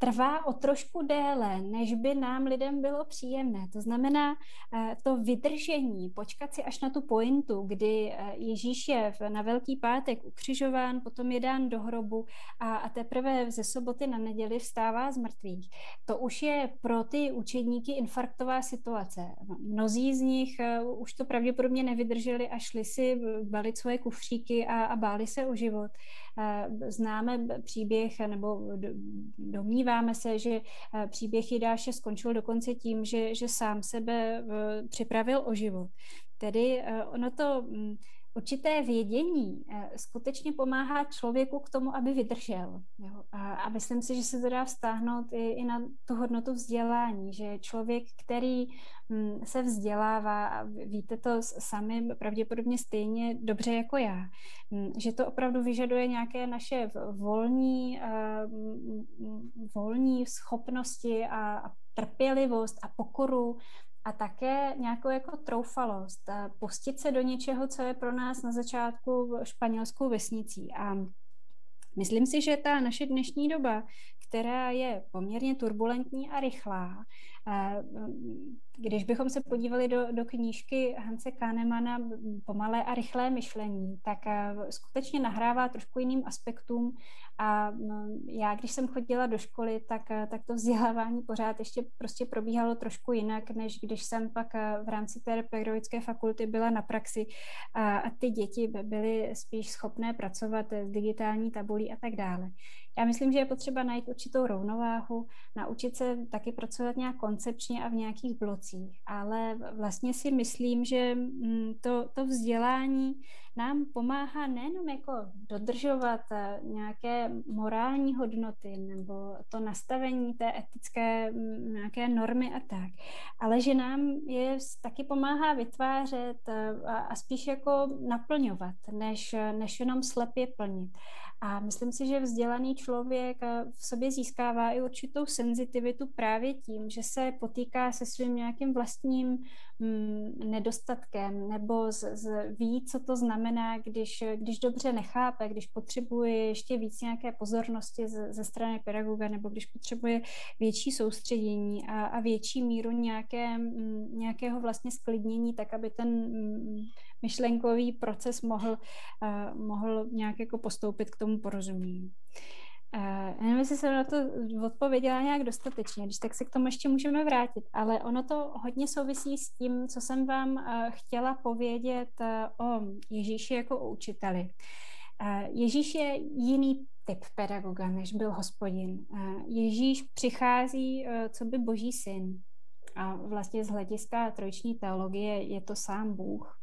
trvá o trošku déle, než by nám lidem bylo příjemné. To znamená to vydržení, počkat si až na tu pointu, kdy Ježíš je na Velký pátek ukřižován, potom je dán do hrobu a, a teprve ze soboty na neděli vstává z mrtvých. To už je pro ty učedníky infarktová situace. Mnozí z nich už to pravděpodobně nevydrželi a šli si balit svoje kufříky a, a báli se o život. Známe příběh, nebo domníváme se, že příběh Jidáše skončil dokonce tím, že, že sám sebe připravil o život. Tedy ono to určité vědění skutečně pomáhá člověku k tomu, aby vydržel. Jo? A, a myslím si, že se to dá vztáhnout i, i na tu hodnotu vzdělání, že člověk, který hm, se vzdělává, a víte to sami pravděpodobně stejně dobře jako já, hm, že to opravdu vyžaduje nějaké naše volní, uh, volní schopnosti a, a trpělivost a pokoru, a také nějakou jako troufalost, pustit se do něčeho, co je pro nás na začátku španělskou vesnicí. A myslím si, že ta naše dnešní doba, která je poměrně turbulentní a rychlá, když bychom se podívali do, do knížky Hanse Kahnemana Pomalé a rychlé myšlení, tak skutečně nahrává trošku jiným aspektům. A já, když jsem chodila do školy, tak, tak to vzdělávání pořád ještě prostě probíhalo trošku jinak, než když jsem pak v rámci té pedagogické fakulty byla na praxi a, a ty děti byly spíš schopné pracovat s digitální tabulí a tak dále. Já myslím, že je potřeba najít určitou rovnováhu, naučit se taky pracovat nějak koncepčně a v nějakých blocích, ale vlastně si myslím, že to, to vzdělání nám pomáhá nejenom jako dodržovat nějaké morální hodnoty nebo to nastavení té etické nějaké normy a tak, ale že nám je taky pomáhá vytvářet a, a spíš jako naplňovat, než, než jenom slepě plnit. A myslím si, že vzdělaný člověk v sobě získává i určitou senzitivitu právě tím, že se potýká se svým nějakým vlastním mm, nedostatkem nebo z, z, ví, co to znamená, když, když dobře nechápe, když potřebuje ještě víc nějaké pozornosti ze, ze strany pedagoga nebo když potřebuje větší soustředění a, a větší míru nějaké, mm, nějakého vlastně sklidnění, tak aby ten mm, myšlenkový proces mohl, uh, mohl nějak jako postoupit k tomu porozumění. Uh, nevím, jestli jsem na to odpověděla nějak dostatečně, když tak se k tomu ještě můžeme vrátit, ale ono to hodně souvisí s tím, co jsem vám uh, chtěla povědět uh, o Ježíši jako o učiteli. Uh, Ježíš je jiný typ pedagoga, než byl Hospodin. Uh, Ježíš přichází uh, co by Boží syn a vlastně z hlediska trojiční teologie je to sám Bůh,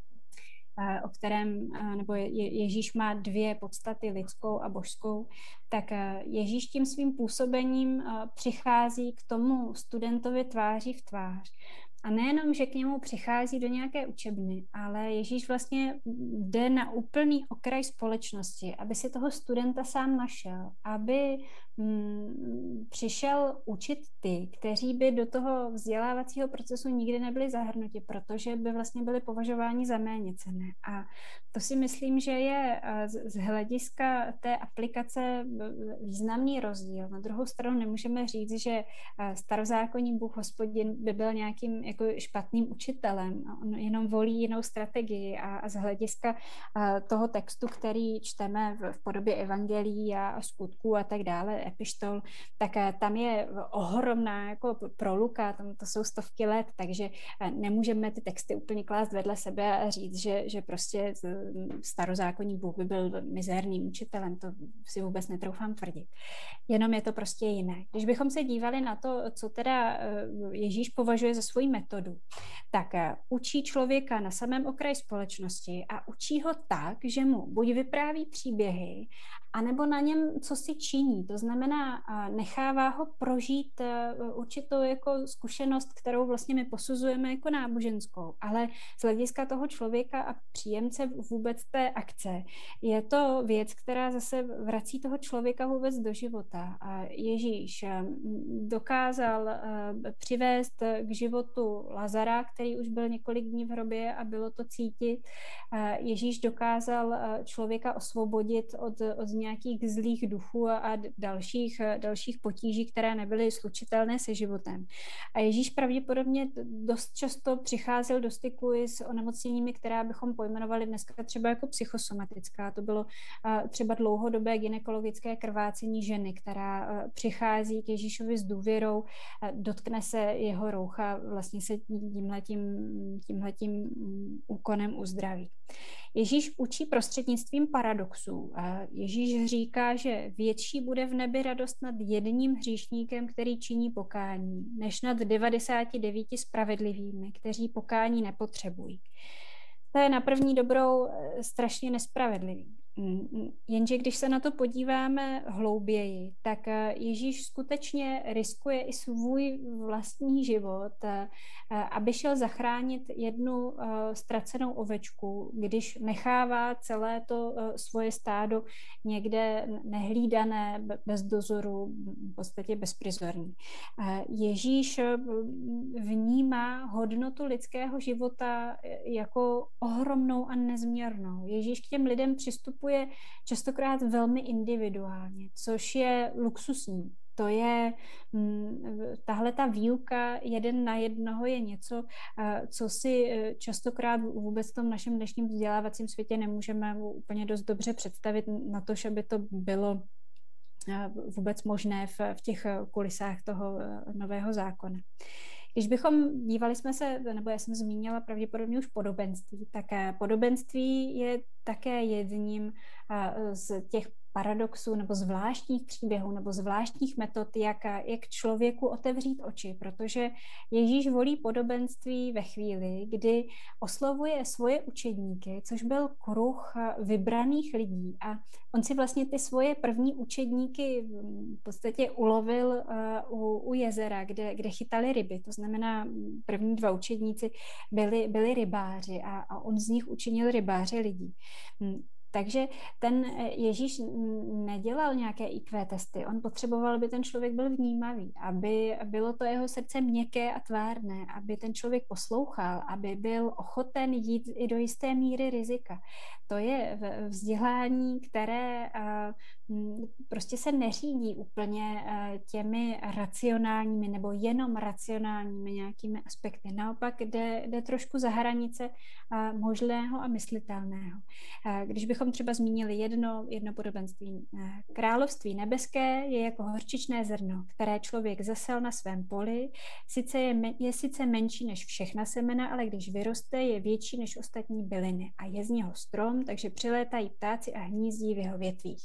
o kterém, nebo Ježíš má dvě podstaty, lidskou a božskou, tak Ježíš tím svým působením přichází k tomu studentovi tváří v tvář. A nejenom, že k němu přichází do nějaké učebny, ale Ježíš vlastně jde na úplný okraj společnosti, aby si toho studenta sám našel, aby mm, přišel učit ty, kteří by do toho vzdělávacího procesu nikdy nebyli zahrnuti, protože by vlastně byli považováni za méněcenné. A to si myslím, že je z hlediska té aplikace významný rozdíl. Na druhou stranu nemůžeme říct, že starozákonní Bůh Hospodin by byl nějakým jako špatným učitelem. On jenom volí jinou strategii a, a z hlediska a, toho textu, který čteme v, v podobě evangelií a, a skutků a tak dále, epištol, tak a, tam je ohromná jako proluka, tam to jsou stovky let, takže a, nemůžeme ty texty úplně klást vedle sebe a říct, že, že prostě starozákonní Bůh by byl mizerným učitelem, to si vůbec netroufám tvrdit. Jenom je to prostě jiné. Když bychom se dívali na to, co teda Ježíš považuje za svoji metodu, tak učí člověka na samém okraji společnosti a učí ho tak, že mu buď vypráví příběhy, anebo na něm co si činí. To znamená, nechává ho prožít určitou jako zkušenost, kterou vlastně my posuzujeme jako náboženskou, ale z hlediska toho člověka a příjemce vůbec té akce je to věc, která zase vrací toho člověka vůbec do života. A Ježíš dokázal přivést k životu Lazara, který už byl několik dní v hrobě a bylo to cítit. Ježíš dokázal člověka osvobodit od, od nějakých zlých duchů a dalších, dalších potíží, které nebyly slučitelné se životem. A Ježíš pravděpodobně dost často přicházel do styku i s onemocněními, která bychom pojmenovali dneska třeba jako psychosomatická. To bylo třeba dlouhodobé gynekologické krvácení ženy, která přichází k Ježíšovi s důvěrou, dotkne se jeho roucha, vlastně se tímhletím, tímhletím úkonem uzdraví. Ježíš učí prostřednictvím paradoxů. Ježíš říká, že větší bude v nebi radost nad jedním hříšníkem, který činí pokání, než nad devadesáti devíti spravedlivými, kteří pokání nepotřebují. To je na první dobrou strašně nespravedlivý. Jenže když se na to podíváme hlouběji, tak Ježíš skutečně riskuje i svůj vlastní život, aby šel zachránit jednu ztracenou ovečku, když nechává celé to svoje stádo někde nehlídané, bez dozoru, v podstatě bezprizorní. Ježíš vnímá hodnotu lidského života jako ohromnou a nezměrnou. Ježíš k těm lidem přistupuje častokrát velmi individuálně, což je luxusní. To je, tahle ta výuka jeden na jednoho je něco, co si častokrát vůbec v tom našem dnešním vzdělávacím světě nemůžeme úplně dost dobře představit, na to, že by to bylo vůbec možné v, v těch kulisách toho nového zákona. Když bychom dívali jsme se, nebo já jsem zmínila pravděpodobně už podobenství, tak podobenství je také jedním z těch paradoxů nebo zvláštních příběhů nebo zvláštních metod, jak, jak člověku otevřít oči, protože Ježíš volí podobenství ve chvíli, kdy oslovuje svoje učedníky, což byl kruh vybraných lidí a on si vlastně ty svoje první učedníky v podstatě ulovil u, u jezera, kde, kde chytali ryby, to znamená první dva učedníci byli, byli rybáři a, a on z nich učinil rybáře lidí. Takže ten Ježíš nedělal nějaké í kvé testy, on potřeboval, aby ten člověk byl vnímavý, aby bylo to jeho srdce měkké a tvárné, aby ten člověk poslouchal, aby byl ochoten jít i do jisté míry rizika. To je vzdělání, které prostě se neřídí úplně těmi racionálními nebo jenom racionálními nějakými aspekty. Naopak jde, jde trošku za hranice možného a myslitelného. Když bychom třeba zmínili jedno, jedno podobenství. Království nebeské je jako horčičné zrno, které člověk zasel na svém poli. Sice je, je sice menší než všechna semena, ale když vyroste, je větší než ostatní byliny a je z něho strom, takže přilétají ptáci a hnízdí v jeho větvích.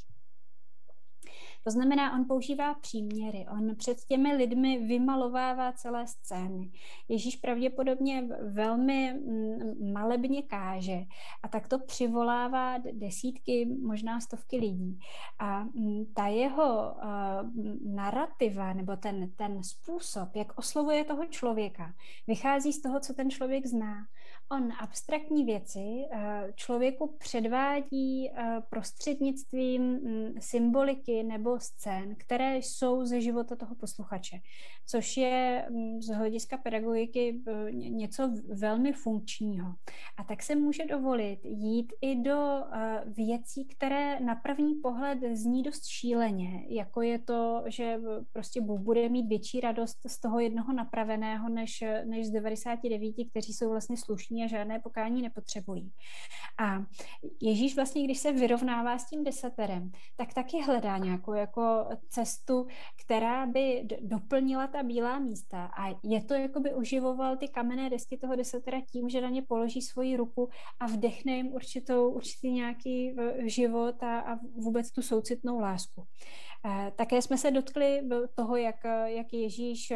To znamená, on používá příměry, on před těmi lidmi vymalovává celé scény. Ježíš pravděpodobně velmi malebně káže a tak to přivolává desítky, možná stovky lidí. A ta jeho uh, narrativa nebo ten, ten způsob, jak oslovuje toho člověka, vychází z toho, co ten člověk zná. On abstraktní věci uh, člověku předvádí uh, prostřednictvím um, symboliky nebo scén, které jsou ze života toho posluchače, což je z hlediska pedagogiky něco velmi funkčního. A tak se může dovolit jít i do věcí, které na první pohled zní dost šíleně, jako je to, že prostě Bůh bude mít větší radost z toho jednoho napraveného, než, než z devadesáti devíti, kteří jsou vlastně slušní a žádné pokání nepotřebují. A Ježíš vlastně, když se vyrovnává s tím desaterem, tak taky hledá nějakou jako cestu, která by doplnila ta bílá místa a je to, jako by oživoval ty kamenné desky toho desatera tím, že na ně položí svoji ruku a vdechne jim určitou, určitý nějaký život a, a vůbec tu soucitnou lásku. Také jsme se dotkli toho, jak, jak Ježíš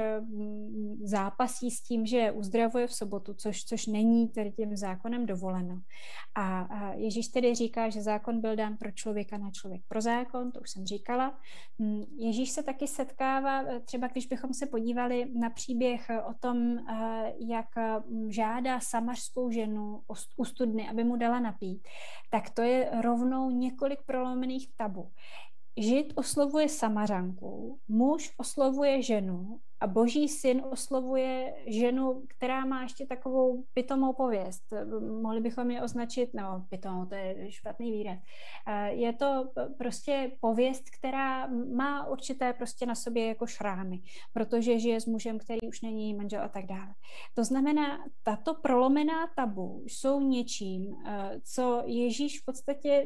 zápasí s tím, že uzdravuje v sobotu, což, což není tedy tím zákonem dovoleno. A Ježíš tedy říká, že zákon byl dán pro člověka, na člověk pro zákon, to už jsem říkala. Ježíš se taky setkává, třeba když bychom se podívali na příběh o tom, jak žádá samařskou ženu u studny, aby mu dala napít, tak to je rovnou několik prolomených tabu. Žid oslovuje Samařanku, muž oslovuje ženu, A Boží syn oslovuje ženu, která má ještě takovou pitomou pověst. Mohli bychom je označit, no pitomou, to je špatný výraz. Je to prostě pověst, která má určité prostě na sobě jako šrámy, protože žije s mužem, který už není její manžel a tak dále. To znamená, tato prolomená tabu jsou něčím, co Ježíš v podstatě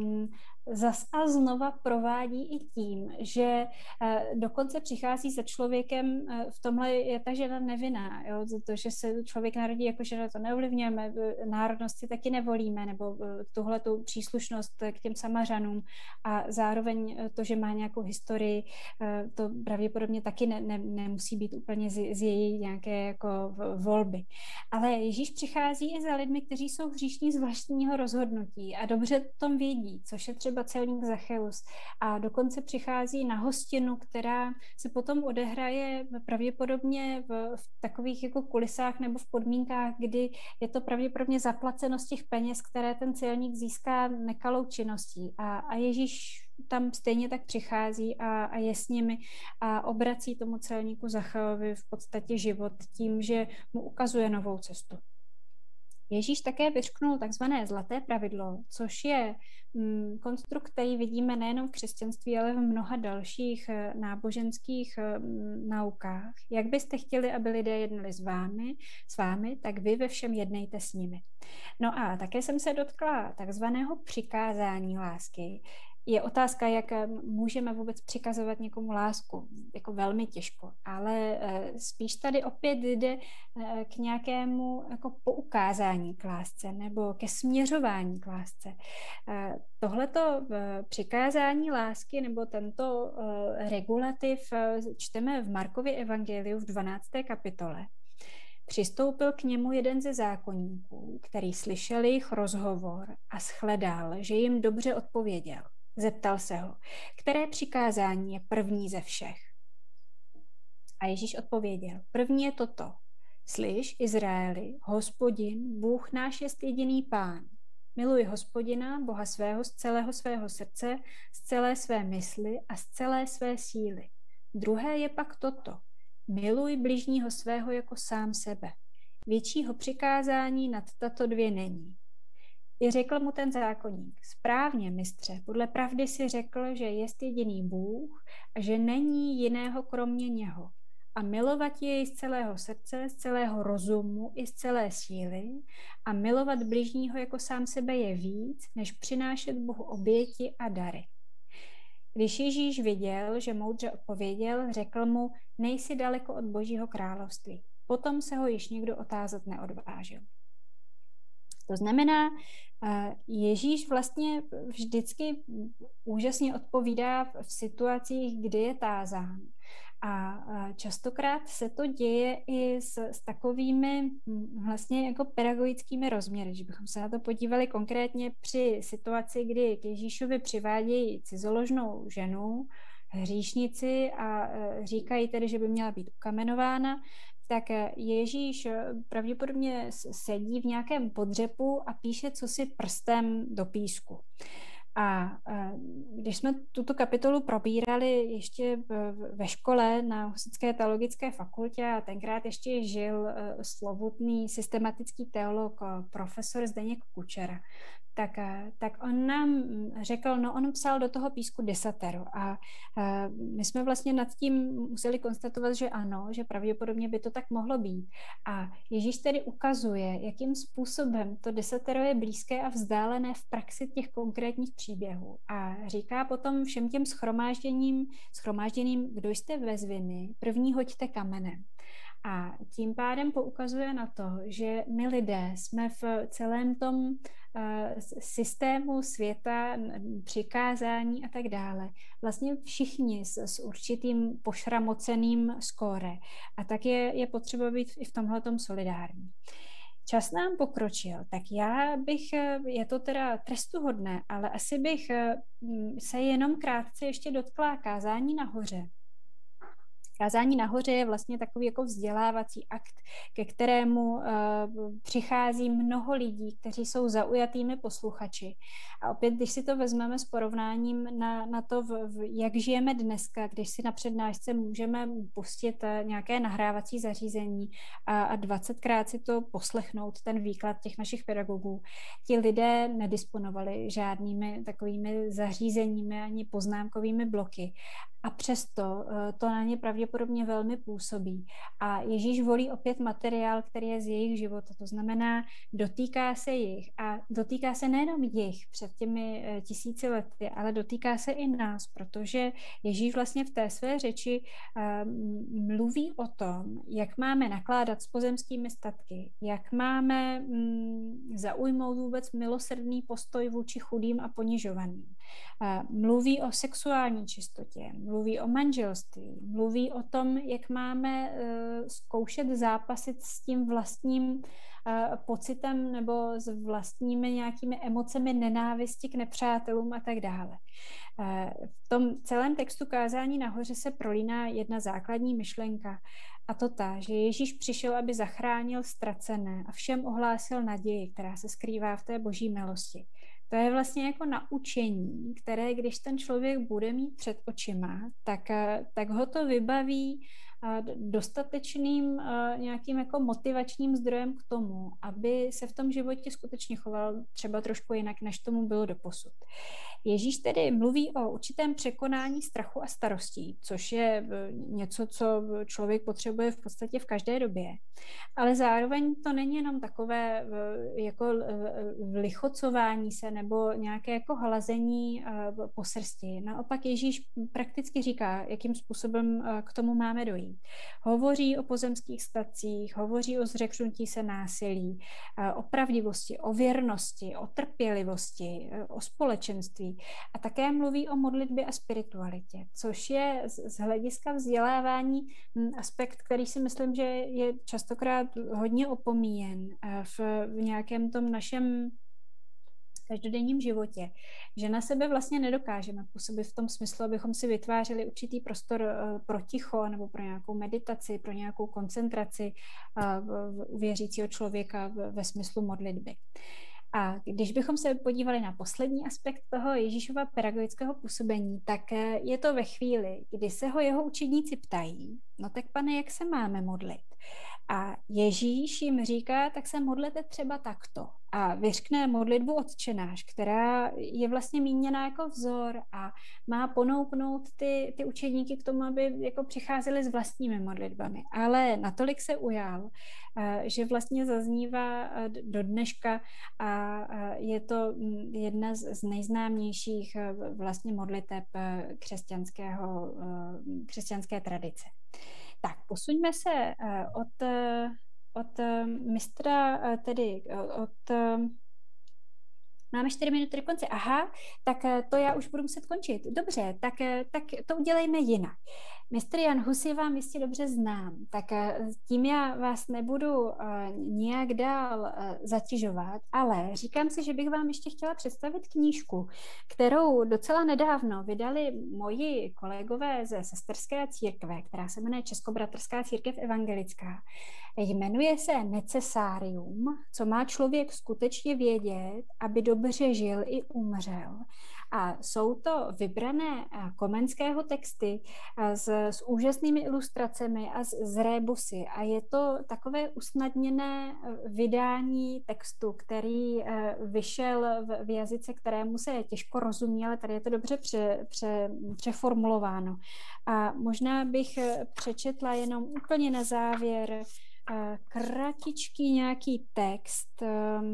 zas a znova provádí i tím, že dokonce přichází za člověkem, v tomhle je ta žena nevinná, jo? To, že se člověk narodí jako žena, to neovlivňujeme, národnost si taky nevolíme, nebo tuhle tu příslušnost k těm Samařanům a zároveň to, že má nějakou historii, to pravděpodobně taky ne, ne, nemusí být úplně z, z její nějaké jako volby. Ale Ježíš přichází i za lidmi, kteří jsou hříšní z vlastního rozhodnutí a dobře o tom vědí, což je třeba celník Zacheus. A dokonce přichází na hostinu, která se potom odehraje pravděpodobně v, v takových jako kulisách nebo v podmínkách, kdy je to pravděpodobně zaplaceno z těch peněz, které ten celník získá nekalou činností. A, a Ježíš tam stejně tak přichází a, a je s nimi a obrací tomu celníku Zacheovi v podstatě život tím, že mu ukazuje novou cestu. Ježíš také vyřknul takzvané zlaté pravidlo, což je mm, konstrukt, který vidíme nejenom v křesťanství, ale v mnoha dalších náboženských mm, naukách. Jak byste chtěli, aby lidé jednali s vámi, s vámi, tak vy ve všem jednejte s nimi. No a také jsem se dotkla takzvaného přikázání lásky. Je otázka, jak můžeme vůbec přikazovat někomu lásku. Jako velmi těžko, ale spíš tady opět jde k nějakému jako poukázání k lásce nebo ke směřování k lásce. Tohleto přikázání lásky nebo tento regulativ čteme v Markově evangeliu v dvanácté kapitole. Přistoupil k němu jeden ze zákonníků, který slyšel jejich rozhovor a shledal, že jim dobře odpověděl. Zeptal se ho, které přikázání je první ze všech. A Ježíš odpověděl, první je toto. Slyš, Izraeli, Hospodin, Bůh náš jest jediný Pán. Miluj Hospodina, Boha svého z celého svého srdce, z celé své mysli a z celé své síly. Druhé je pak toto. Miluj bližního svého jako sám sebe. Většího přikázání nad tato dvě není. I řekl mu ten zákonník, správně, mistře, podle pravdy si řekl, že jest jediný Bůh a že není jiného kromě něho. A milovat jej z celého srdce, z celého rozumu i z celé síly a milovat bližního jako sám sebe je víc, než přinášet Bohu oběti a dary. Když Ježíš viděl, že moudře odpověděl, řekl mu, nejsi daleko od Božího království. Potom se ho již nikdo otázat neodvážil. To znamená, Ježíš vlastně vždycky úžasně odpovídá v situacích, kdy je tázán. A častokrát se to děje i s, s takovými vlastně jako pedagogickými rozměry. Když bychom se na to podívali konkrétně při situaci, kdy k Ježíšovi přivádějí cizoložnou ženu, hříšnici a říkají tedy, že by měla být ukamenována, tak Ježíš pravděpodobně sedí v nějakém podřepu a píše cosi prstem do písku. A když jsme tuto kapitolu probírali ještě ve škole na Husitské teologické fakultě a tenkrát ještě žil slovutný systematický teolog profesor Zdeněk Kučera, tak, tak on nám řekl, no on psal do toho písku desatero a my jsme vlastně nad tím museli konstatovat, že ano, že pravděpodobně by to tak mohlo být. A Ježíš tedy ukazuje, jakým způsobem to desatero je blízké a vzdálené v praxi těch konkrétních příběhů. A říká potom všem těm shromážděním, shromážděným, kdo jste bez viny, první hoďte kamenem. A tím pádem poukazuje na to, že my lidé jsme v celém tom uh, systému světa, přikázání a tak dále, vlastně všichni s, s určitým pošramoceným skóre. A tak je, je potřeba být i v tomhletom solidární. Čas nám pokročil, tak já bych, je to teda trestuhodné, ale asi bych se jenom krátce ještě dotkla kázání nahoře. Kázání nahoře je vlastně takový jako vzdělávací akt, ke kterému uh, přichází mnoho lidí, kteří jsou zaujatými posluchači. A opět, když si to vezmeme s porovnáním na, na to, v, v, jak žijeme dneska, když si na přednášce můžeme pustit uh, nějaké nahrávací zařízení a, a dvacetkrát si to poslechnout, ten výklad těch našich pedagogů. Ti lidé nedisponovali žádnými takovými zařízeními ani poznámkovými bloky. A přesto to na ně pravděpodobně velmi působí. A Ježíš volí opět materiál, který je z jejich života. To znamená, dotýká se jich a dotýká se nejenom jich před těmi tisíci lety, ale dotýká se i nás, protože Ježíš vlastně v té své řeči um, mluví o tom, jak máme nakládat s pozemskými statky, jak máme um, zaujmout vůbec milosrdný postoj vůči chudým a ponižovaným. Uh, mluví o sexuální čistotě, mluví o manželství, mluví o tom, jak máme uh, zkoušet zápasit s tím vlastním uh, pocitem nebo s vlastními nějakými emocemi nenávisti k nepřátelům a tak dále. Uh, v tom celém textu Kázání nahoře se prolíná jedna základní myšlenka, a to ta, že Ježíš přišel, aby zachránil ztracené a všem ohlásil naději, která se skrývá v té boží milosti. To je vlastně jako naučení, které když ten člověk bude mít před očima, tak, tak ho to vybaví dostatečným nějakým jako motivačním zdrojem k tomu, aby se v tom životě skutečně choval třeba trošku jinak, než tomu bylo doposud. Ježíš tedy mluví o určitém překonání strachu a starostí, což je něco, co člověk potřebuje v podstatě v každé době. Ale zároveň to není jenom takové jako vlichocování se nebo nějaké jako hlazení po srsti. Naopak Ježíš prakticky říká, jakým způsobem k tomu máme dojít. Hovoří o pozemských statcích, hovoří o zřeknutí se násilí, o pravdivosti, o věrnosti, o trpělivosti, o společenství a také mluví o modlitbě a spiritualitě, což je z hlediska vzdělávání aspekt, který si myslím, že je častokrát hodně opomíjen v, v nějakém tom našem každodenním životě, že na sebe vlastně nedokážeme působit v tom smyslu, abychom si vytvářeli určitý prostor pro ticho nebo pro nějakou meditaci, pro nějakou koncentraci u věřícího člověka ve smyslu modlitby. A když bychom se podívali na poslední aspekt toho Ježíšova pedagogického působení, tak je to ve chvíli, kdy se ho jeho učedníci ptají, no tak pane, jak se máme modlit? A Ježíš jim říká, tak se modlete třeba takto. A vyřkne modlitbu Otčenáš, která je vlastně míněná jako vzor a má ponouknout ty, ty učedníky k tomu, aby jako přicházeli s vlastními modlitbami. Ale natolik se ujal, že vlastně zaznívá do dneška a je to jedna z nejznámějších vlastně modliteb křesťanského, křesťanské tradice. Tak, posuňme se od, od mistra, tedy od... Máme čtyři minuty do konce. Aha, tak to já už budu muset končit. Dobře, tak, tak to udělejme jinak. mistr Jan Hus je vám jistě dobře znám, tak tím já vás nebudu uh, nijak dál uh, zatěžovat, ale říkám si, že bych vám ještě chtěla představit knížku, kterou docela nedávno vydali moji kolegové ze sesterské církve, která se jmenuje Českobratrská církev evangelická. Jmenuje se Necesárium, co má člověk skutečně vědět, aby dobře žil i umřel. A jsou to vybrané komenského texty s, s úžasnými ilustracemi a s, s rébusy. A je to takové usnadněné vydání textu, který vyšel v, v jazyce, kterému se těžko rozumí, ale tady je to dobře pře, pře, přeformulováno. A možná bych přečetla jenom úplně na závěr kratičký nějaký text.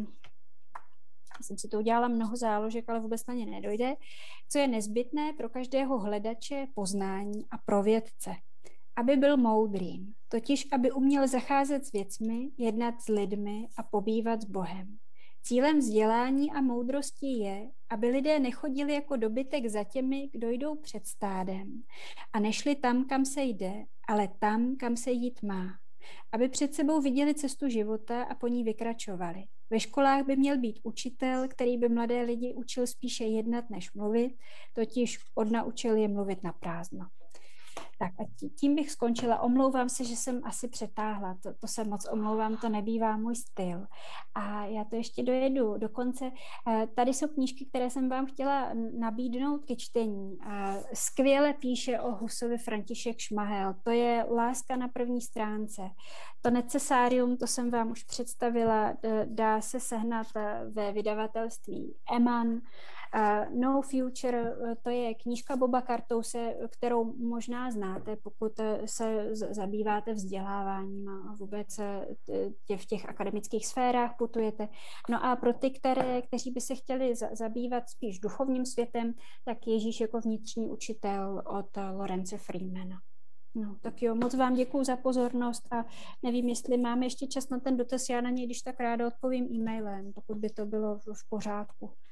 Jsem si to udělala mnoho záložek, ale vůbec na ně nedojde. Co je nezbytné pro každého hledače poznání a pro vědce, aby byl moudrým, totiž aby uměl zacházet s věcmi, jednat s lidmi a pobývat s Bohem. Cílem vzdělání a moudrosti je, aby lidé nechodili jako dobytek za těmi, kdo jdou před stádem a nešli tam, kam se jde, ale tam, kam se jít má. Aby před sebou viděli cestu života a po ní vykračovali. Ve školách by měl být učitel, který by mladé lidi učil spíše jednat, než mluvit, totiž odnaučil je mluvit na prázdno. Tak a tím bych skončila. Omlouvám se, že jsem asi přetáhla. To, to se moc omlouvám, to nebývá můj styl. A já to ještě dojedu do konce. Tady jsou knížky, které jsem vám chtěla nabídnout ke čtení. Skvěle píše o Husovi František Šmahel. To je Láska na první stránce. To Necesárium, to jsem vám už představila, dá se sehnat ve vydavatelství Eman. Uh, No Future, to je knížka Boba Kartouse, kterou možná znáte, pokud se zabýváte vzděláváním a vůbec tě v těch akademických sférách putujete. No a pro ty, které, kteří by se chtěli zabývat spíš duchovním světem, tak Ježíš jako vnitřní učitel od Lorence Freemana. No, tak jo, moc vám děkuju za pozornost a nevím, jestli máme ještě čas na ten dotaz, já na něj když tak ráda odpovím e-mailem, pokud by to bylo v pořádku.